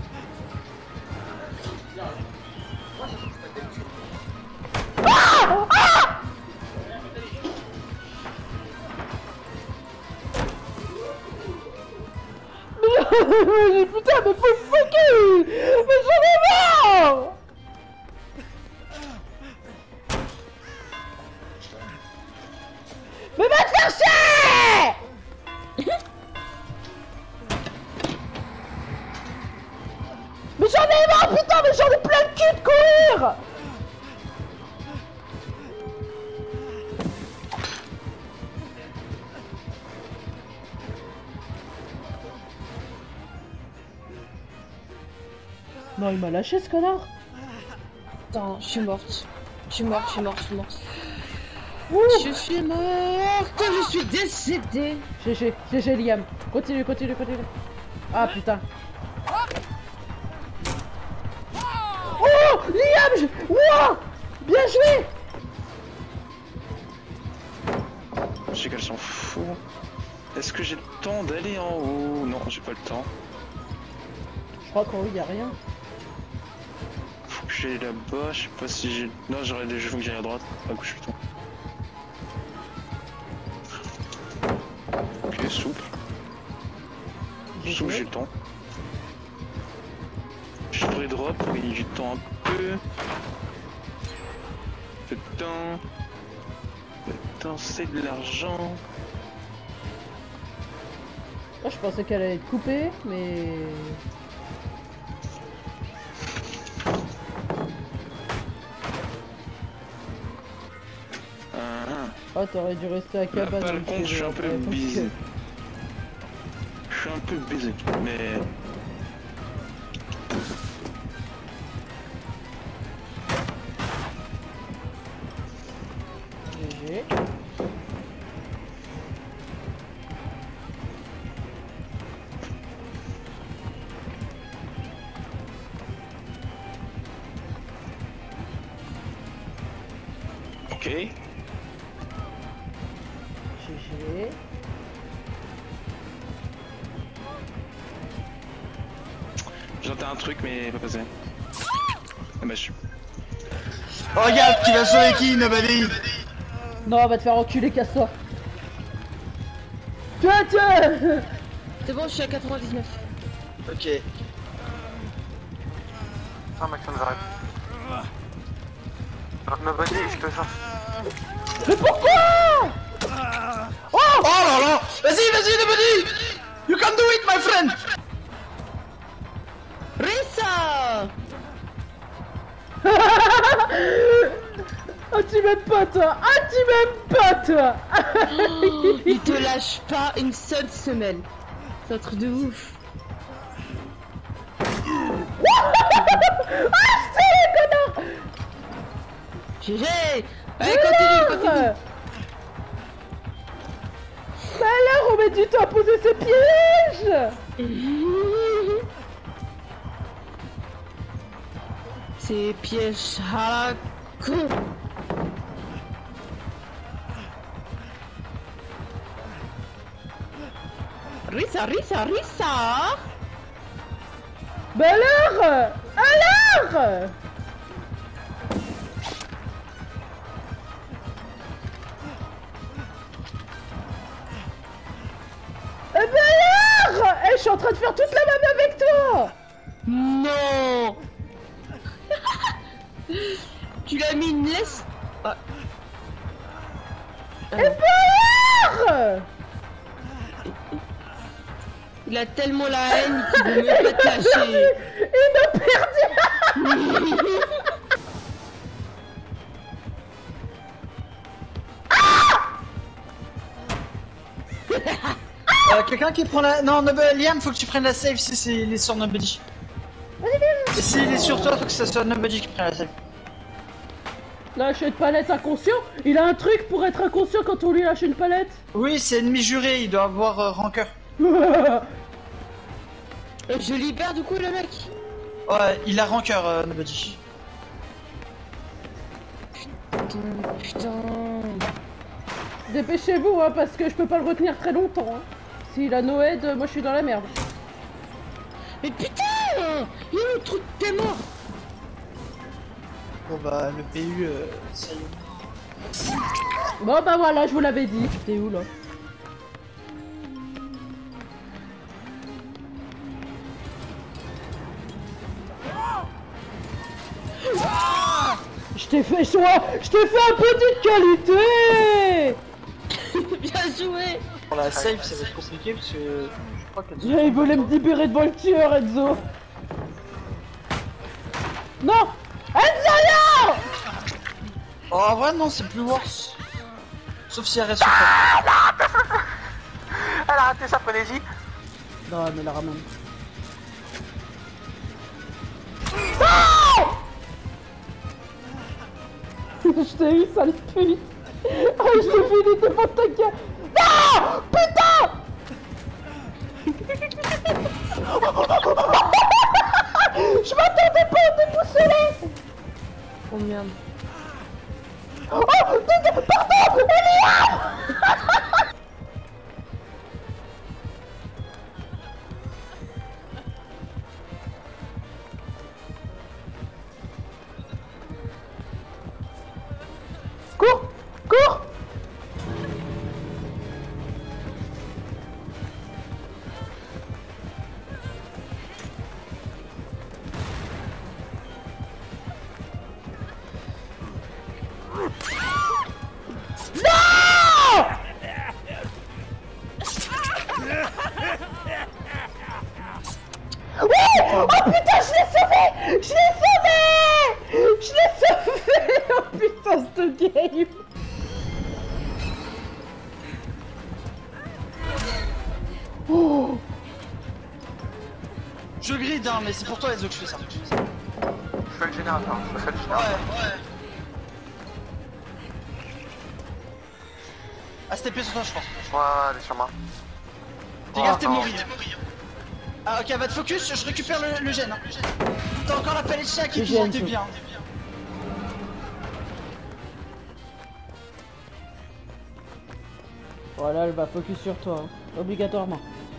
putain, mais faut fucker. Mais j'en ai marre. Mais va te faire chier. Mais j'en ai marre, putain, mais j'en ai plein le cul de courir. Non, il m'a lâché ce connard. Attends, je suis morte. Je suis morte, je suis morte, je suis morte. Ouh. Je suis morte, je suis décédée. GG Liam. Continue, continue, continue. Ah putain. Oh Liam, Ouah, bien joué. Je sais qu'elle s'en fout. Est-ce que j'ai le temps d'aller en haut? Non, j'ai pas le temps. Je crois qu'en haut il y a rien. Faut que j'aille là-bas, je sais pas si j'ai... Non, j'aurais des jeux, faut que j'aille à droite, à gauche plutôt. Ok, souple. Souple, j'ai le temps. Je pourrais drop pour gagner du temps un peu. Le temps... Le temps, c'est de l'argent. Moi je pensais qu'elle allait être coupée, mais... Oh, t'aurais dû rester à Là, cabane. par donc contre, c'est je suis un bon, peu ouais, parce baisé. que- Je suis un peu baisé, mais... GG. Ok. GG. J'entends un truc, mais pas passé. Ah bah, je suis... Oh, regarde, qui va sauver qui, Nobody? Non, on va te faire enculer, casse-toi. Tiens, tiens. C'est bon, je suis à 99. Ok. Ah, Maxime, j'arrête. Nobody, je te chasse. Mais pourquoi? Oh là là! Vas-y, vas-y, Nobody! You can do it, my friend! Rissa! Ah, tu m'aimes pas, toi. Ah, tu m'aimes pas, toi. Oh, il te lâche pas une seule semaine. C'est un truc de ouf. GG! Allez, continue, continue. Mais alors, on met du temps à poser ses pièges. C'est piège à la con. Rissa, Rissa, Rissa! Mais alors? Alors? Eh ben alors? Eh, je suis en train de faire toute la manne avec toi. Non! Tu l'as mis une laisse? Ah. Eh ben alors? Il a tellement la haine qu'il veut même pas te lâcher. Il m'a perdu. Quelqu'un qui prend la... Non, Liam, faut que tu prennes la save si c'est il est sur Nobody. Et s'il est sur toi, faut que ça soit Nobody qui prenne la save. Lâcher une palette inconscient? Il a un truc pour être inconscient quand on lui lâche une palette? Oui, c'est ennemi juré, il doit avoir rancœur. Je libère du coup le mec. Ouais, il a rancœur, Nobody. Putain. Dépêchez-vous, hein, parce que je peux pas le retenir très longtemps. Hein. S'il a no aide, moi je suis dans la merde. Mais putain! Il est où le truc t'es mort? Bon bah, le PU, ça y est. Bon bah voilà, je vous l'avais dit. T'es où là? Je t'ai fait un peu de qualité. Bien joué! Pour la save, ça va être compliqué parce que je crois que... Il voulait me libérer devant le tueur, Enzo. Non, Enzo, non. Oh, en vrai, non, c'est plus worse. Sauf si elle reste sur toi. Elle a raté sa frénésie. Non, mais la ramène. Je t'ai eu, sale pute. Ah, je t'ai fini devant ta gueule. Non, putain. Je m'attendais pas à déboussoler. Oh merde. Oh, pardon, Elia. Cours, cours. Oh putain, je l'ai sauvé. Je l'ai sauvé. Je l'ai sauvé. Oh putain, ce game. mais c'est pour toi Enzo que je fais ça. Je fais le générateur, je fais le générateur. Ouais. Ah, c'était sur toi, je pense. Ouais, elle est sur moi. Fais gaffe, t'es non. mort. Ah, ok, va te focus, je récupère le gène. Hein. T'as encore la palette chat qui tourne, t'es bien. Voilà, elle va focus sur toi, hein. Obligatoirement.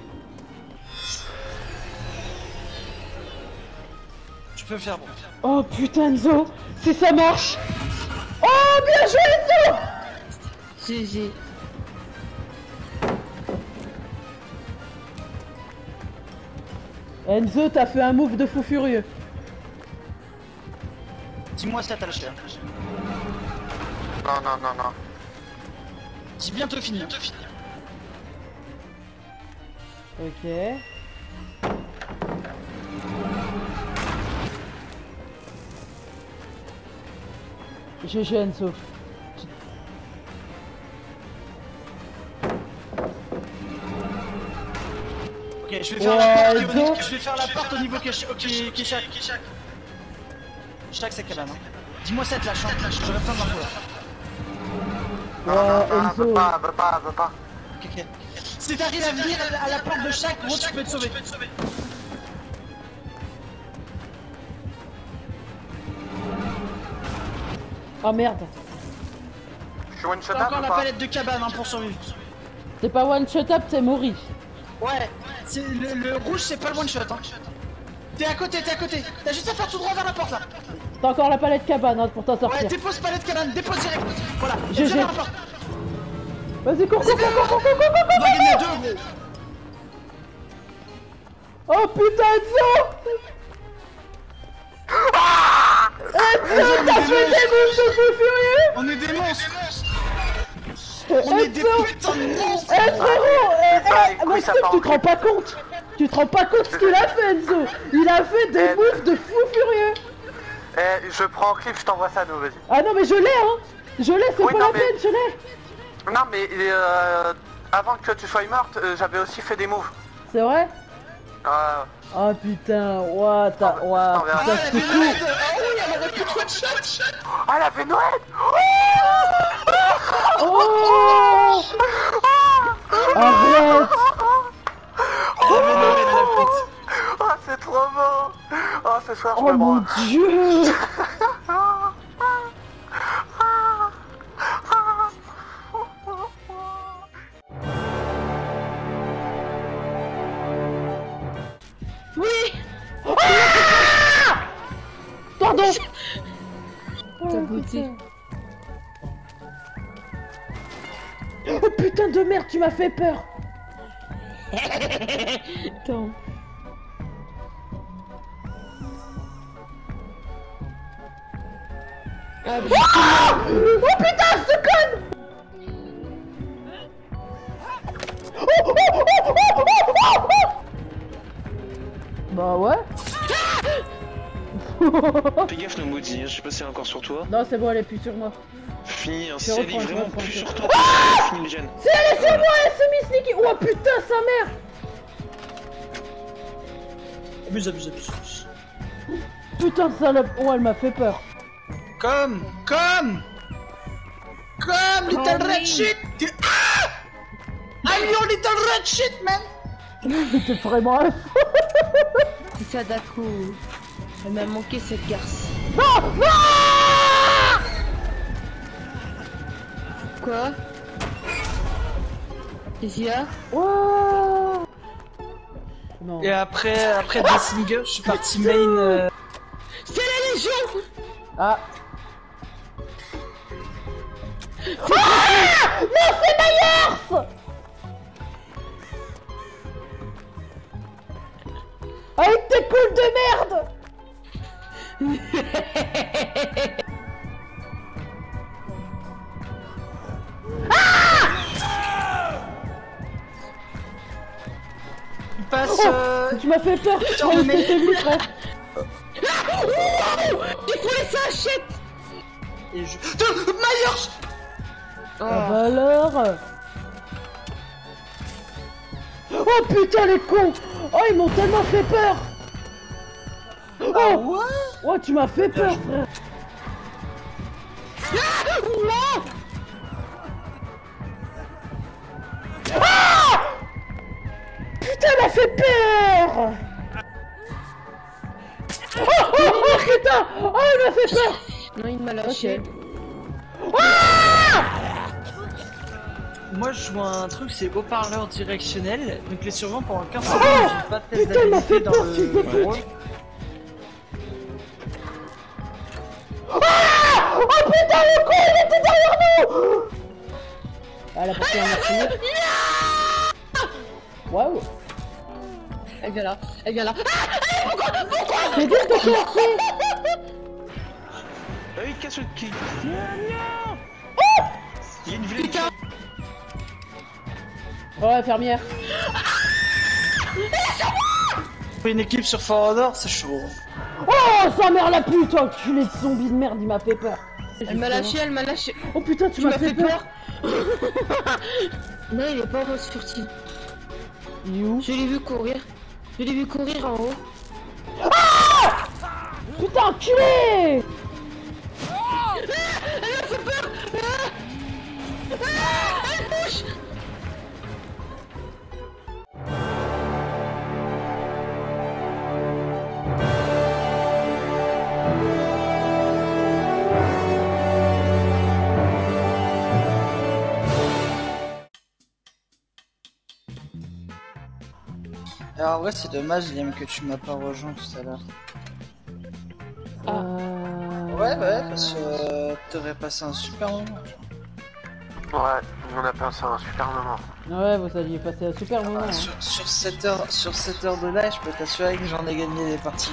Tu peux me faire bon. Oh putain Enzo, si ça marche. Oh bien joué Enzo. GG. Enzo, t'as fait un move de fou furieux. Dis-moi si t'as lâché. Non, non, non, non. C'est bientôt fini. Ok. GG Enzo. Ok, je vais faire la porte au niveau Keshak. Keshak, c'est cabane. Hein. Dis-moi si te lâche, j'aurais besoin d'infos là. Non, non, non, Enzo. veut pas. Ok. Si t'arrives à venir à la porte de chaque, gros, tu peux te sauver. Oh merde. Je suis one shot T'as up encore ou la pas? palette de cabane hein, pour survivre. C'est pas one shot up, c'est Mori. Ouais, le rouge c'est pas le one shot. Hein. T'es à côté. T'as juste à faire tout droit vers la porte là. T'as encore la palette cabane hein, pour t'en sortir. Ouais, dépose palette cabane, dépose direct. Voilà, GG. vers la porte. Vas-y, cours. On va gagner 2 gros. Oh putain Enzo. Enzo, t'as fait des moves de fou furieux. On est des monstres. On est des putains de monstres. Eh frérot, les couilles, ça Maxime, part tu en te rends pas compte. Tu te rends pas compte ce qu'il a fait Enzo. Il a fait des moves de fou furieux. Eh, je prends en clip, je t'envoie ça, nous, vas-y. Ah non mais je l'ai hein. Je l'ai, c'est Oui, pas non, la mais- peine, je l'ai. Non, mais avant que tu sois morte, j'avais aussi fait des moves. C'est vrai? Ah, Oh putain, ouah, t'as... Ouah, t'enverras. putain, Ah, c'est elle cool. avait oui, elle aurait pu te one shot. Ah, elle avait Noël. Oh arrête. Oh, c'est trop beau. Oh, ce soir, je Oh me mon branle. dieu. Pardon. T'as goûté. Oh putain de merde, tu m'as fait peur. Attends. Ah, Oh putain, ce con. Bah ouais. Fais gaffe, nos maudits, hein, je sais pas si elle est encore sur toi. Non, c'est bon, elle est plus sur moi. Fini, hein, Je si elle est reprends, je vraiment reprends, plus je sur toi, c'est fini le gène. Si elle est sur moi, elle s'est mis sneaky. Oh putain, sa mère. Abuse. Putain de salope. Oh, elle m'a fait peur. Comme little red shit. Ah! I'm your little red shit, man. C'était vraiment un... c'est Sadako. Elle m'a manqué cette garce. Non, non. Quoi? Qu'est-ce qu'il y a? Oh. Non. Et après Dressing, je suis parti main. C'est la Légion! Ah. Ah non, c'est Myers. Avec tes couilles de merde. Il passe. Oh, tu m'as fait peur. Putain, Ouais, mais- c'était lui, frère. Il faut laisser un shit! Et je. Myers! Ah bah alors. Oh putain les cons. Oh ils m'ont tellement fait peur. Oh, oh, tu m'as fait peur, frère. Ah putain, elle m'a fait peur. Oh putain. Oh, elle m'a fait peur. Non, il m'a lâché. Moi je vois un truc, c'est haut-parleur directionnel, donc les survivants pendant 15 secondes, j'ai pas de test putain, il m'a fait d'habilité dans peur, fils de le pute. rôle. Ah oh putain, le con, il était derrière nous. Ah, la partie en marche. Waouh. Elle vient là, elle vient là. C'est juste de casser. Il casse le kill. Il y a une vilaine. Oh, infirmière. Une équipe sur For Honor, c'est chaud. Oh, sa mère la pute, enculé de zombie de merde, il m'a fait peur. Elle m'a lâché, elle m'a lâché. Oh putain, tu m'as fait peur. Non, il est pas rose furtif. Il est où? Je l'ai vu courir. Je l'ai vu courir en haut. Putain, enculé. Elle a fait peur. Elle bouge. Alors en vrai c'est dommage Liam que tu m'as pas rejoint tout à l'heure. Ouais parce que t'aurais passé un super moment. Ouais, on a passé un super moment. Ouais, vous alliez passer un super moment. Hein. Sur 7 heures de live, je peux t'assurer que j'en ai gagné des parties.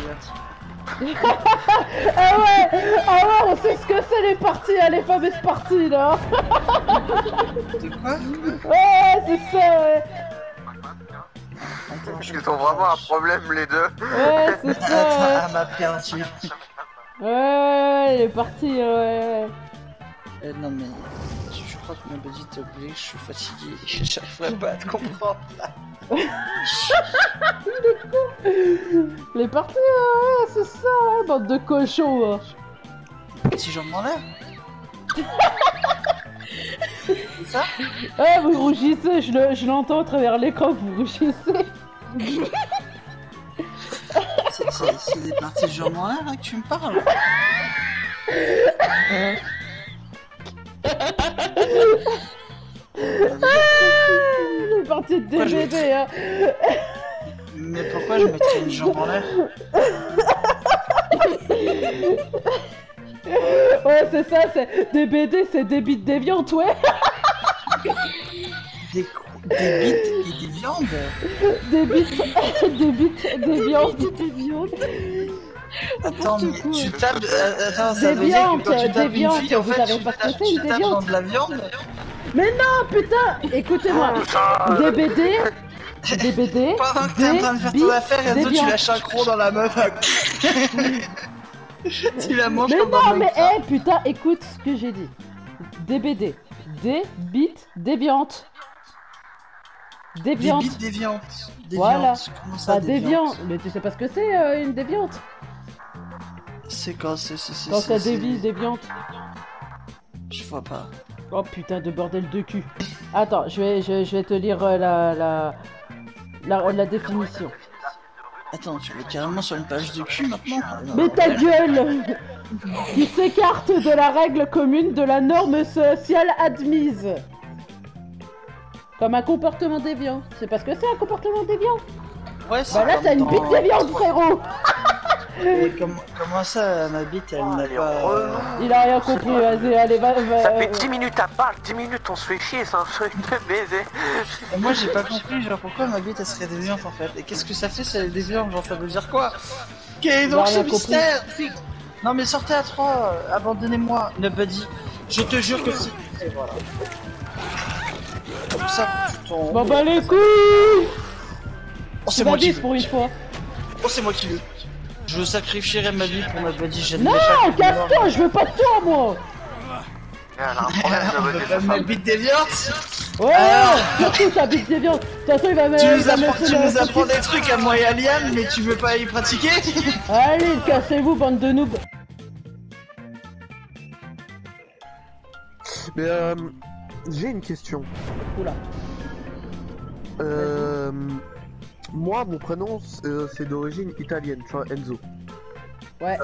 Ah ouais, on sait ce que c'est les parties, hein, les fameuses parties là. De quoi? Ouais, c'est ça, ouais. Ils ont vraiment un problème les deux. Ouais, c'est ça. Elle m'a perdu. Ouais, les parties, ouais. Non mais je crois que ma body t'oblige, je suis fatigué, j'arriverai pas à te comprendre. Les parties, ouais, c'est ça, ouais, bande de cochons. Hein. Si j'en m'en l'air. C'est ça? Ouais, vous rougissez, je l'entends à travers l'écran que vous rougissez. C'est des parties de Jean Morin là que tu me parles. Les parties de DVD, hein. Mais pourquoi je mettrais une jambe en l'air? Ouais, c'est ça, c'est des BD, c'est des bites déviantes, ouais. Des bites et des viandes. Des bites déviantes. Attends, mais tu tapes. Attends, ça veut dire Déviante, que quand tu tapes une déviante, fille, en vous fait, savez tu pas ce que tapes c'est, une dans déviante. de la viande. Mais non, putain, écoutez-moi. Des BD. Pendant que t'es en train de faire ton affaire, et toi tu déviante. lâches un croc dans la meuf. Tu la manges Mais comme non, un mais mec. putain, écoute ce que j'ai dit. Des BD, des bites déviantes. Des Déviante. bites déviantes. Voilà. Comment ça, Pas déviant. Mais tu sais pas ce que c'est une déviante. C'est quand Quand ça dévie, déviante. Je vois pas. Oh putain de bordel de cul. Attends, je vais te lire la définition. Attends, tu veux carrément sur une page de cul maintenant? Mais ta gueule. Qui s'écarte de la règle commune de la norme sociale admise. Comme un comportement déviant. C'est parce que c'est un comportement déviant. Ouais, c'est Bah là comme t'as une dans- bite déviante, frérot. Mais comment ça, ma bite, elle n'a pas... Il a rien compris, vas-y, allez, va. Ça fait 10 minutes à parle, 10 minutes on se fait chier, c'est un truc de baiser. Et moi j'ai pas compris, genre pourquoi ma bite elle serait déviante en fait. Et qu'est-ce que ça fait si elle est déviante, genre ça veut dire quoi? Quel est donc ce rien compris. mystère? Non mais sortez à 3, abandonnez-moi, Nobody. Je te jure que si... Et voilà. Comme ça, tu tombes. Bon bah les couilles. Oh Tu c'est moi qui valides veux. pour une fois. Oh c'est moi qui veux. Je sacrifierai ma vie pour Nobody, j'aime Non, casse-toi, je veux pas de toi, moi. Elle a un problème, On veut pas de ma bite déviante. Ouais, surtout ça pique des viandes. De toute façon, il va Tu nous mettre apprends des trucs à moi et à Liam, mais tu veux pas y pratiquer? Allez, cassez-vous, bande de noobs. Mais j'ai une question. Oula. Moi, mon prénom, c'est d'origine italienne, tu vois, Enzo. Ouais.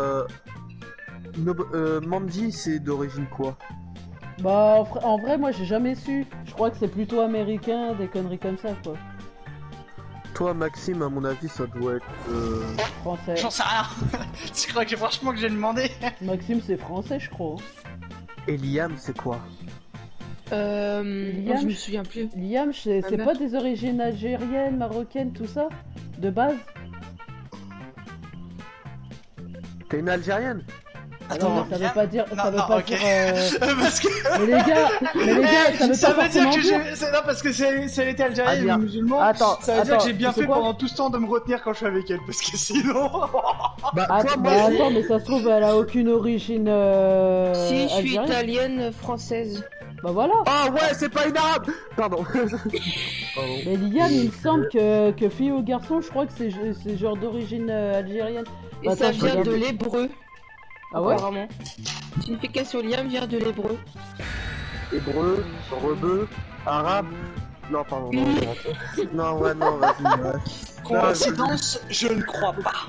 Mandy, c'est d'origine quoi? Bah, en vrai, moi, j'ai jamais su. Je crois que c'est plutôt américain, des conneries comme ça, quoi. Toi, Maxime, à mon avis, ça doit être... Français. J'en sais rien. Tu crois que franchement que j'ai demandé? Maxime, c'est français, je crois. Et Liam, c'est quoi? Liam, je me souviens plus. Liam, c'est mère. pas des origines algériennes, marocaines, tout ça? De base? T'es une Algérienne? Non, mais ça veut pas dire... Ça veut pas ok. dire... Parce que... Mais les gars, ça veut ça pas veut dire forcément que dire... non, parce que si elle était algérienne Adrien. ou musulman, Attends, ça veut dire que j'ai bien tu sais fait quoi pendant tout ce temps de me retenir quand je suis avec elle, parce que sinon... Bah, Ah, toi, bah moi, attends, mais ça se trouve, elle a aucune origine Si, je suis algérienne. italienne française. Bah voilà. Ah ouais, c'est pas une arabe. Pardon. Pardon. Mais Liam, il me semble que fille ou garçon, je crois que c'est genre d'origine algérienne. Et Bah, ça attends, je vient regarde. de l'hébreu. Ah ouais? Apparemment. Signification Liam vient de l'hébreu. Hébreu, rebeu, arabe. Non, pardon, non. Non, ouais, non, vas-y. Coïncidence, je ne crois pas.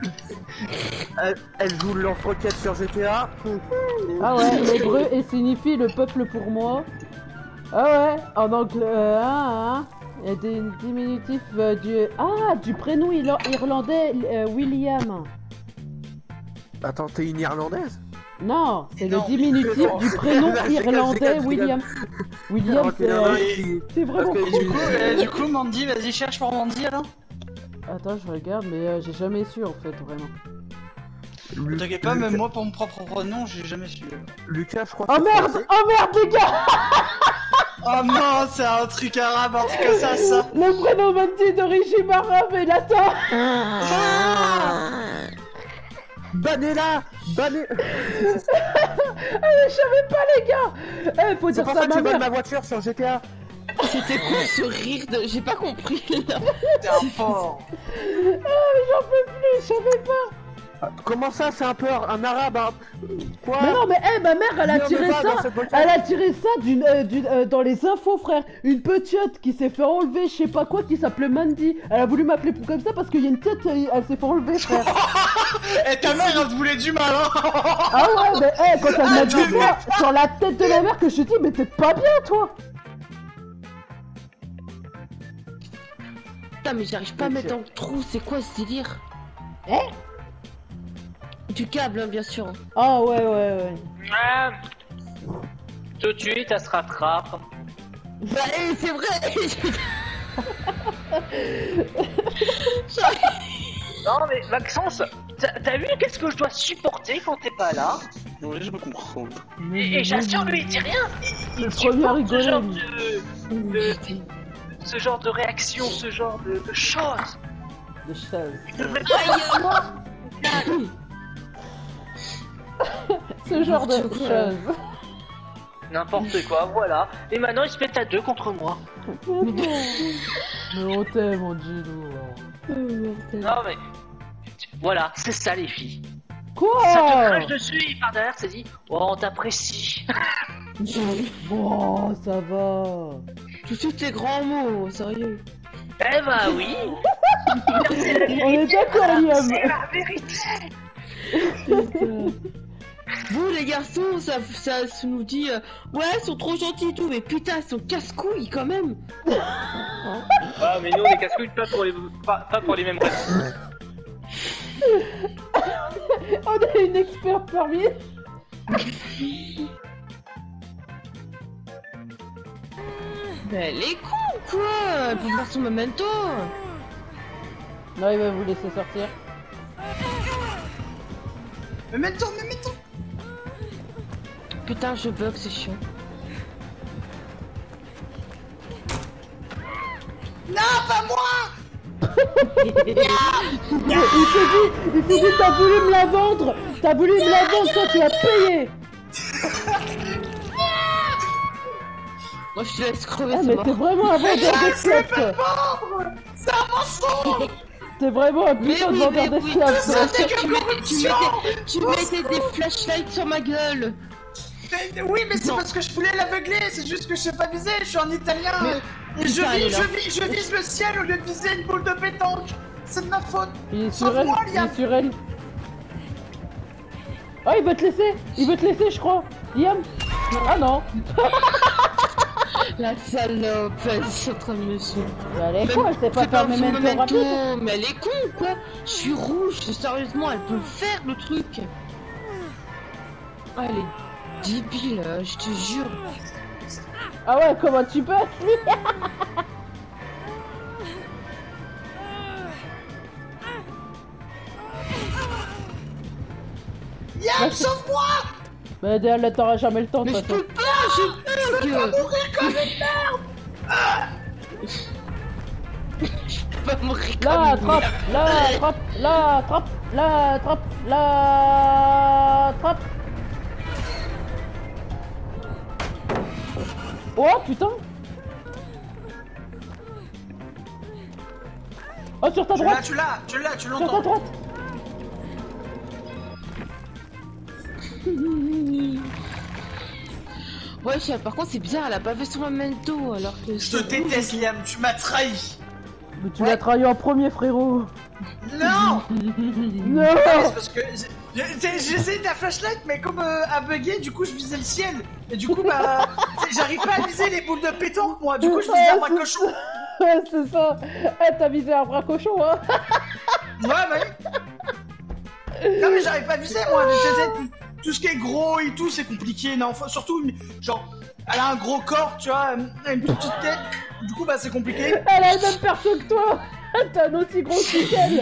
Elle joue le lance-roquette sur GTA. Ah ouais, l'hébreu et signifie le peuple pour moi. Ah ouais, en anglais, il y a des diminutifs du prénom irlandais William. Attends, t'es une Irlandaise? Non, c'est le Non. diminutif du prénom Je rigole, irlandais je rigole. William. William, Ok, c'est oui. c'est vraiment Parce que cool. Du coup, Mandy, vas-y, cherche pour Mandy, alors. Attends, je regarde, mais j'ai jamais su en fait, vraiment. T'inquiète pas, même moi, pour mon propre prénom, j'ai jamais su. Lucas, je crois que Oh c'est merde! français. Oh merde, les gars! Oh non, c'est un truc arabe, un truc comme ça. Le prénom Mandy d'origine arabe et latin! Bannez-la! Bannez... Je savais pas, les gars! Faut C'est dire pour ça ça à que ma tu voles mère! ma voiture sur GTA. C'était quoi ce rire de... J'ai pas compris là. T'es un fort. J'en peux plus, je savais pas! Comment ça, c'est un peu un arabe? Quoi? Mais non, mais ma mère, elle a Viens, tiré me va dans ça! cette voiture. Elle a tiré ça dans les infos, frère! Une petite qui s'est fait enlever, je sais pas quoi, qui s'appelait Mandy. Elle a voulu m'appeler comme ça parce qu'il y a une tête, elle s'est fait enlever, frère! Et ta mère, elle te voulait du mal, hein. Ah ouais, mais quand elle m'a dit ça sur la tête de ma mère, que je te dis, mais t'es pas bien, toi! Putain, mais j'arrive pas à mettre dans le trou, c'est quoi ce délire? Du câble, hein, bien sûr. Ah ouais. Ah. Tout de suite, elle se rattrape. Bah, c'est vrai. Non mais Maxence, t'as vu qu'est-ce que je dois supporter quand t'es pas là? Non, là, je peux comprendre. Et j'assure, lui il dit rien. Le premier supporte ce rigolé, genre lui. ce genre de réaction, ce genre de choses. De chaise. Ce genre de N'importe quoi. choses. N'importe quoi, voilà. Et maintenant il se met à deux contre moi. Mais on t'aime, Angelo. Non mais... Voilà, c'est ça les filles. Ça te Quoi? crache dessus et par derrière ça dit « Oh, on t'apprécie ». Bon, ça va. Tout de suite tes grands mots, sérieux. Eh bah oui. On est d'accord, Liam. C'est la vérité. Vous les garçons, ça nous dit ouais, ils sont trop gentils et tout, mais putain, ils sont casse-couilles quand même. Ah mais nous on est casse-couilles pas pour les mêmes raisons. On a une experte parmi. Mais elle est con quoi. Elle peut faire son memento. Non, il va vous laisser sortir. Mais mets-toi. Putain, je bug, c'est chiant. Non, pas moi. Il s'est dit, t'as voulu me la vendre. T'as voulu me la vendre, toi tu as payé. Moi je te laisse crever, Ah, c'est mais mort. t'es vraiment un vendeur d'esclaves, toi. C'est un mensonge. T'es vraiment un Mais putain de oui, vendeur mais oui, d'esclaves, tout toi. ça, tu mettais des flashlights sur ma gueule. Oui, mais c'est Non. parce que je voulais l'aveugler, c'est juste que je sais pas viser, je suis en italien. Mais- Et je Putain, elle est là. vise le ciel au lieu de viser une boule de pétanque. C'est de ma faute. Il est sur elle, Sauve-moi, il Liam. est sur elle. Oh, il veut te laisser, je crois. Liam. Ah non. La salope, elle est en train de me suivre. Mais elle est quoi, elle sait pas faire memento rapide. Mais elle est con ou quoi? Je suis rouge, sérieusement, elle peut le faire le truc. Ah, elle est débile, je te jure. Ah ouais, comment tu peux être lui? Yann, sauve-moi. Mais elle t'aura jamais le temps, de Mais je toute façon. peux pas, je bug. Mourir comme une merde. Je peux pas mourir La comme une trappe, merde. la trappe, la trappe, la trappe, la trappe. Oh putain. Oh, sur ta droite, Tu l'as, tu sur ta l'entends. droite. Ouais, par contre, c'est bizarre, elle a pas fait son memento alors que. Je te déteste, Liam, tu m'as trahi. Mais tu l'as trahi en premier, frérot. Non. Non. C'est parce que j'ai essayé de la flashlight, mais comme à bugger, du coup je visais le ciel. Et du coup, bah, j'arrive pas à viser les boules de pétanque, moi. Du coup, je visais un bras cochon. Ouais, c'est ça. Eh, t'as visé un bras cochon, hein. Ouais, bah oui. Non, mais j'arrive pas à viser, moi. Tout ce qui est gros et tout, c'est compliqué. Non, surtout, genre, elle a un gros corps, tu vois, une petite tête. Du coup, bah, c'est compliqué. Elle a le même perso que toi. T'as un aussi gros qu'elle.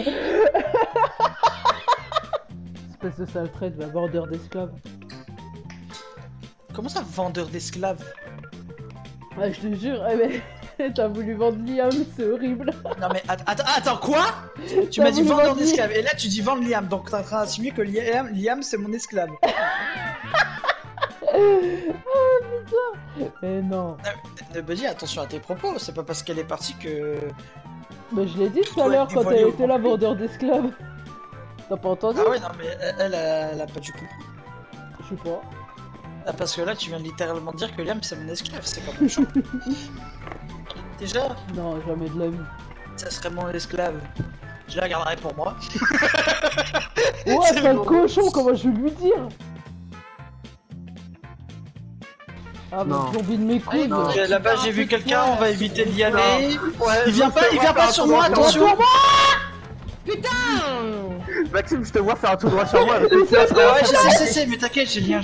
Espèce de sale trait de vendeur d'esclaves. Comment ça, vendeur d'esclaves? Ouais, je te jure, eh, mais t'as voulu vendre Liam, c'est horrible. Non, mais attends, quoi? Tu T'as m'as dit voulu vendeur vendre d'esclaves. Et là, tu dis vendre Liam. Donc, t'es en train d'assumer que Liam c'est mon esclave. Mais non. Buddy, attention à tes propos. C'est pas parce qu'elle est partie que. Mais je l'ai dit tout à Ouais, l'heure du quand voyou. elle était là, vendeur d'esclaves. T'as pas entendu? Ah ouais, non, mais elle a pas du coup. Je sais pas. Ah, parce que là, tu viens littéralement de dire que Liam c'est mon esclave. C'est quand même chaud. Déjà, Non, jamais de la vie. ça serait mon esclave. Je la garderai pour moi. Ouais, C'est sale bon. cochon, comment je vais lui dire? Ah, mais Non. j'ai envie de mes couilles. Non. Ok, là-bas, j'ai vu quelqu'un. On va éviter d'y aller. Ouais, Il vient pas sur moi. faire un Attention. Putain. Maxime, je te vois faire un tout droit sur moi. Ouais, je sais, mais t'inquiète, j'ai bien.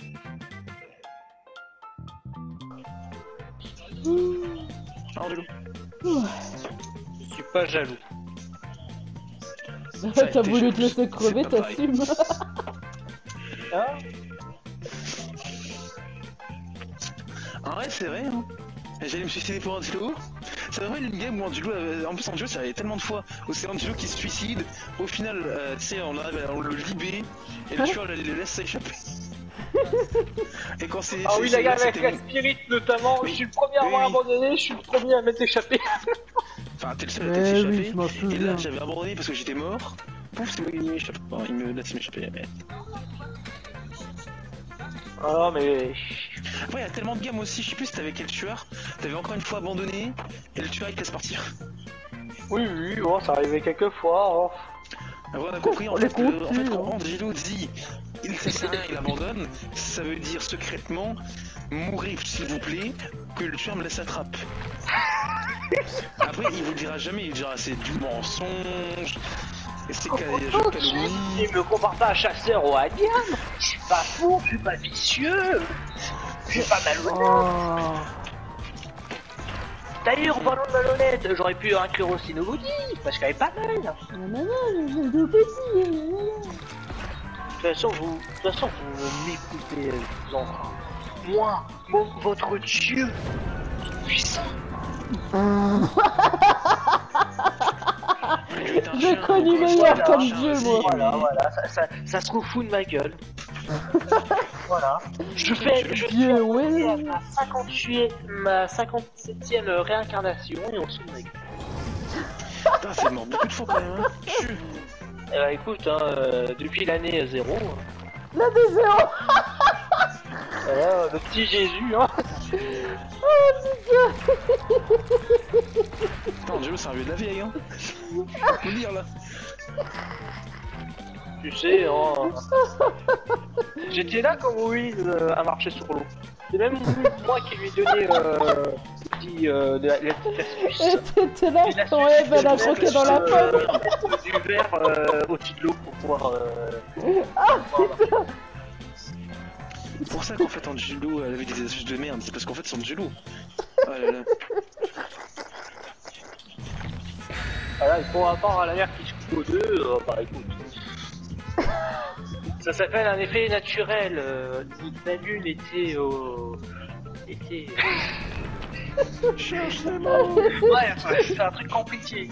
Alors, du coup, Je suis pas jaloux. Ça a T'as été voulu te joli, laisser crever, c'est pas pareil. t'assumes. Hein? En vrai, c'est vrai, hein. J'allais me suicider pour Angelo. C'est vrai, une game où Angelo, en plus Angelo, ça arrive tellement de fois où c'est Angelo qui se suicide. Au final, tu sais, on arrive à le libérer et le tueur le laisse s'échapper. Et quand c'est. Ah oui, c'est- la gamme c'est- avec la c'était- spirit notamment, Oui. je suis le premier à avoir Oui. abandonné, je suis le premier à m'être échappé. Enfin, t'es le seul à Eh t'être oui, échappé. je m'en Et souviens. là, j'avais abandonné parce que j'étais mort. Pouf, c'est moi qui m'échappe. Bon, il me laisse m'échapper. Mais... Ah non, mais. Après, il y a tellement de games aussi, je sais plus si t'avais quel tueur. T'avais encore une fois abandonné et le tueur il te laisse partir. Oui, oui, bon, ça arrivait quelques fois. Hein. Après, on a compris en Les fait, que, contenus, quand hein. Angelo dit il fait ça, il abandonne, ça veut dire secrètement mourrez s'il vous plaît, que le tueur me laisse la trappe. Après, il vous le dira jamais, il dira c'est du mensonge, et c'est calomnie. Il me compare pas à chasseur ou à diable. Je suis pas fou, je suis pas vicieux. Je suis pas malhonnête. Oh. D'ailleurs, parlons de malhonnête, j'aurais pu inclure aussi Nobody, parce qu'elle est pas mal. De toute façon, vous m'écoutez, vous enfants. Moi, votre dieu, puissant. J'ai connu meilleur comme Dieu, moi. Voilà, ça se trouve fou de ma gueule. Voilà. Je suis Dieu, à ma 57e réincarnation et on se règle. Putain, c'est mort beaucoup de fois quand même. Hein. Écoute, depuis l'année 0. La D0. Voilà, le petit Jésus, hein. Putain, Angelo, c'est un vieux de la vieille, hein. Faut le dire là. Tu sais, hein. J'étais là quand Moïse a marché sur l'eau. C'est même moi qui lui ai donné la petite astuce. Et t'étais là quand Eve elle a croqué dans la pomme. Du verre au-dessus de l'eau pour pouvoir. C'est pour ça qu'en fait Angelo elle avait des astuces de merde, c'est parce qu'en fait c'est Angelo. Oh là là. Voilà, il faut rapport à la mer qui se coupe aux deux, bah écoute. Ça s'appelle un effet naturel. La lune était au. Ouais, c'est un truc compliqué.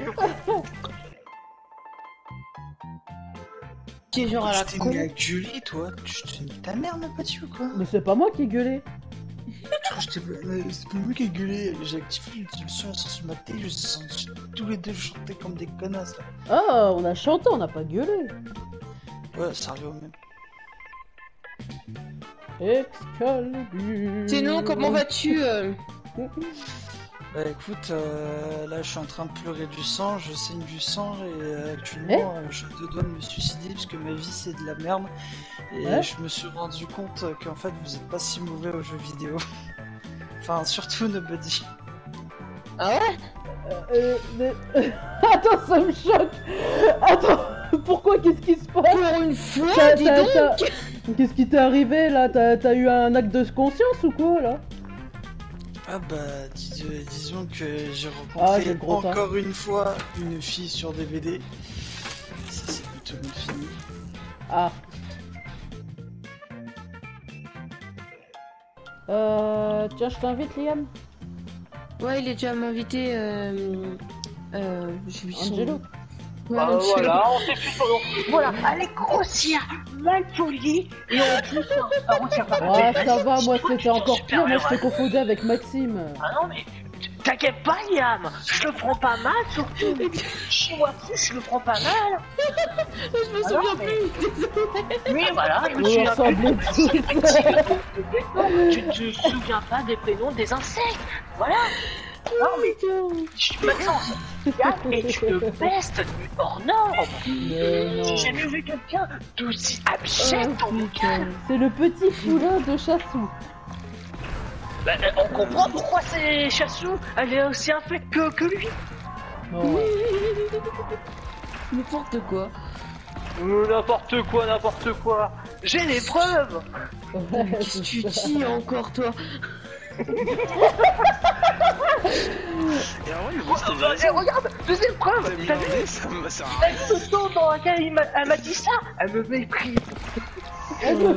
Qui est genre à la Tu t'es con. mis à gueuler, toi. Tu t'es mis ta mère, n'a pas dit ou quoi? Mais c'est pas moi qui ai gueulé. C'est pas moi qui ai gueulé. J'ai activé le son sur ma télé. Je sens tous les deux chanter comme des connasses. Là. Ah, on a chanté, on n'a pas gueulé. Ouais, ça revient au même. Excalibur. Sinon, comment vas-tu Bah écoute, là je suis en train de pleurer du sang, je saigne du sang et actuellement je suis à 2 doigts de me suicider parce que ma vie c'est de la merde et je me suis rendu compte qu'en fait vous êtes pas si mauvais aux jeux vidéo. Enfin surtout Nobody. Ah ouais? Attends, ça me choque. Attends, pourquoi? Qu'est-ce qui se passe? Pour une fois, dis donc. Qu'est-ce qui t'est arrivé là? T'as eu un acte de conscience ou quoi là? Ah bah disons que j'ai rencontré encore une fois une fille sur DVD. Ça c'est plutôt bien fini. Ah. Tiens, je t'invite Liam. Ouais, il est déjà m'invité. J'ai vu son Angelo. nom. Ouais, voilà, on sait plus son nom. Voilà, elle est grossière, mal polie, et en plus, Ouais, ça va, moi c'était encore pire, moi je te confondais avec Maxime. Ah non, mais t'inquiète pas, Liam, je le prends pas mal, surtout. Chez moi, je le prends pas mal. Je me souviens plus, désolé. Oui, voilà, je me souviens plus. Tu te souviens pas des prénoms des insectes, voilà. Non mais Maxence, et tu le pestes hors norme. J'ai jamais vu quelqu'un d'aussi abject en vocal. C'est le petit poulain de Chassou. Bah, on comprend pourquoi c'est Chassou, elle est aussi infecte que lui. Oh, ouais. N'importe quoi. N'importe quoi. J'ai les preuves. Ouais, Qu'est-ce que tu dis encore, toi? Et en vrai, le boss, c'était Regarde, deuxième preuve. T'as vu ça le ton dans lequel elle m'a dit ça? Elle me méprise. Au moins,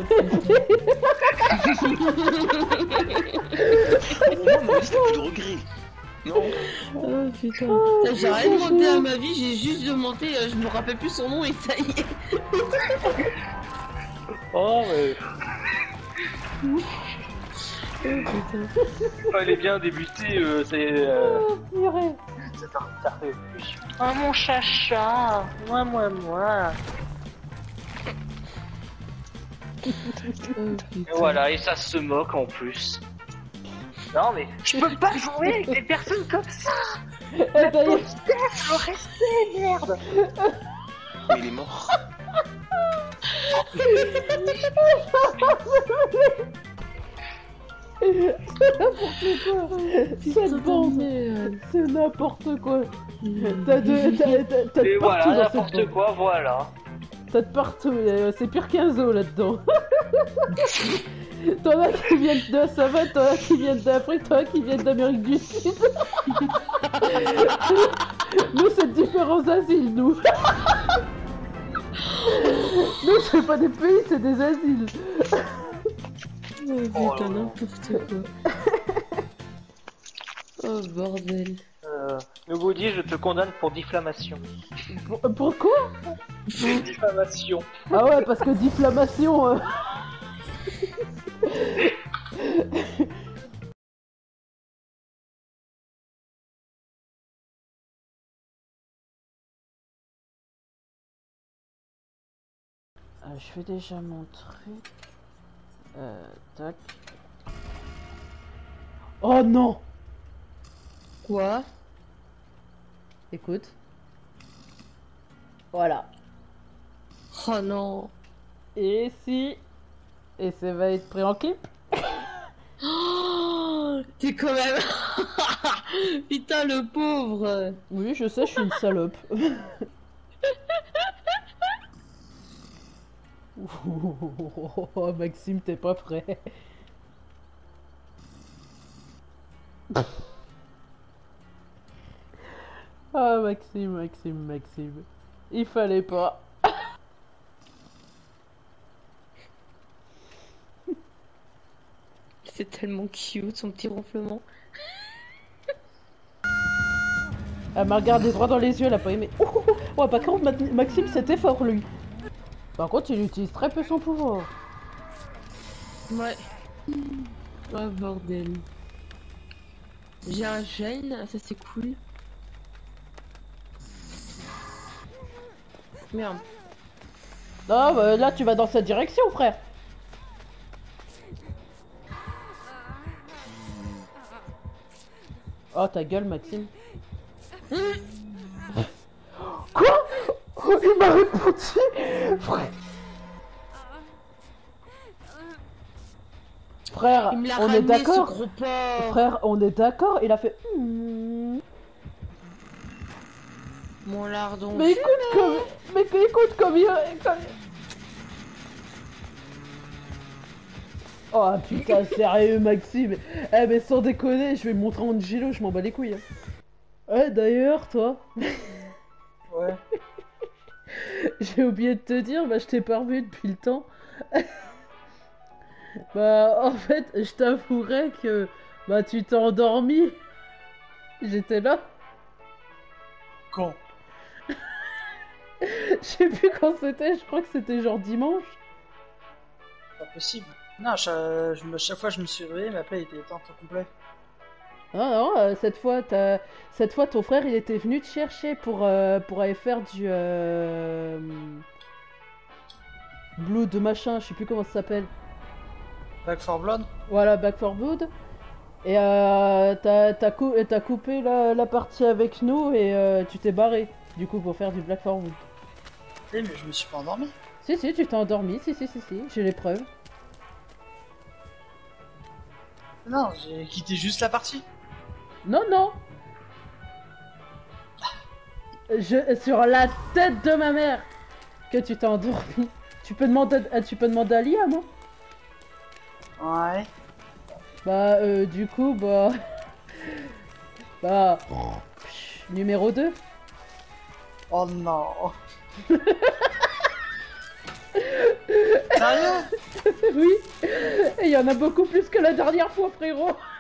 moi, c'était plus de regret. Non. Oh putain. J'ai rien demandé à ma vie, j'ai juste demandé, je me rappelle plus son nom et ça y est. Oh mais... Fallait bien débuter, c'est... purée. Oh mon chacha, moi. Et voilà, et ça se moque en plus. Non mais, je peux pas jouer avec des personnes comme ça. La politesse, le respect, merde. Mais il est mort. Cette bande, c'est n'importe quoi. T'as de Et partout voilà, dans cette n'importe bande. quoi, voilà. T'as de partout, c'est pire qu'un zoo là-dedans. T'en as qui viennent de savane, t'en as qui viennent d'Afrique, t'en as qui viennent d'Amérique du Sud. Nous, c'est différents asiles, nous. Nous, c'est pas des pays, c'est des asiles. Oh putain, n'importe quoi. Oh bordel. Nobody, je te condamne pour diffamation. Pourquoi? Pour diffamation. Ah ouais, parce que diffamation... je fais déjà mon truc. Tac. Oh non! Quoi? Écoute. Voilà. Oh non. Et si... Et ça va être pris en clip? Oh, t'es quand même... Putain, le pauvre. Oui, je sais, je suis une salope. Oh, Maxime, t'es pas prêt. Ah, Maxime. Il fallait pas. C'est tellement cute, son petit ronflement. Elle m'a regardé droit dans les yeux, elle a pas aimé. Ouais, par contre, Maxime, c'était fort, lui. Par contre, il utilise très peu son pouvoir. Ouais. Oh bordel. J'ai un gène, ça c'est cool. Merde. Non, bah, là, tu vas dans cette direction, frère. Oh, ta gueule, Maxime. Quoi? Oh, il m'a répondu, frère. Frère, Il me l'a on est ramené, ce d'accord? gros porc. Frère, on est d'accord? Il a fait... Mon lardon. Mais écoute comme il... Oh putain, sérieux, Maxime. Eh mais sans déconner, je vais me montrer en Gilo, je m'en bats les couilles. Hein. Ouais, d'ailleurs, toi... Ouais. J'ai oublié de te dire, bah je t'ai pas revu depuis le temps. Bah en fait, je t'avouerai que... Bah tu t'es endormi. J'étais là. Quand? Je sais plus quand c'était, je crois que c'était genre dimanche. Pas possible. Non, chaque fois je me suis réveillé, mais après il était temps complet. Non, non, cette fois ton frère il était venu te chercher pour aller faire du Blood machin, je sais plus comment ça s'appelle. Back 4 Blood? Voilà, Back 4 Blood. Et t'as coupé la partie avec nous et tu t'es barré du coup pour faire du Black 4 Blood. Oui, mais je me suis pas endormi. Si, tu t'es endormi, si, j'ai les preuves. Non, j'ai quitté juste la partie. Non. Sur la tête de ma mère que tu t'es endormi. Tu peux demander à Liam, hein. Ouais. Bah, du coup, bah... Bah... Numéro 2. Oh non. Sérieux? Oui. Et il y en a beaucoup plus que la dernière fois, frérot.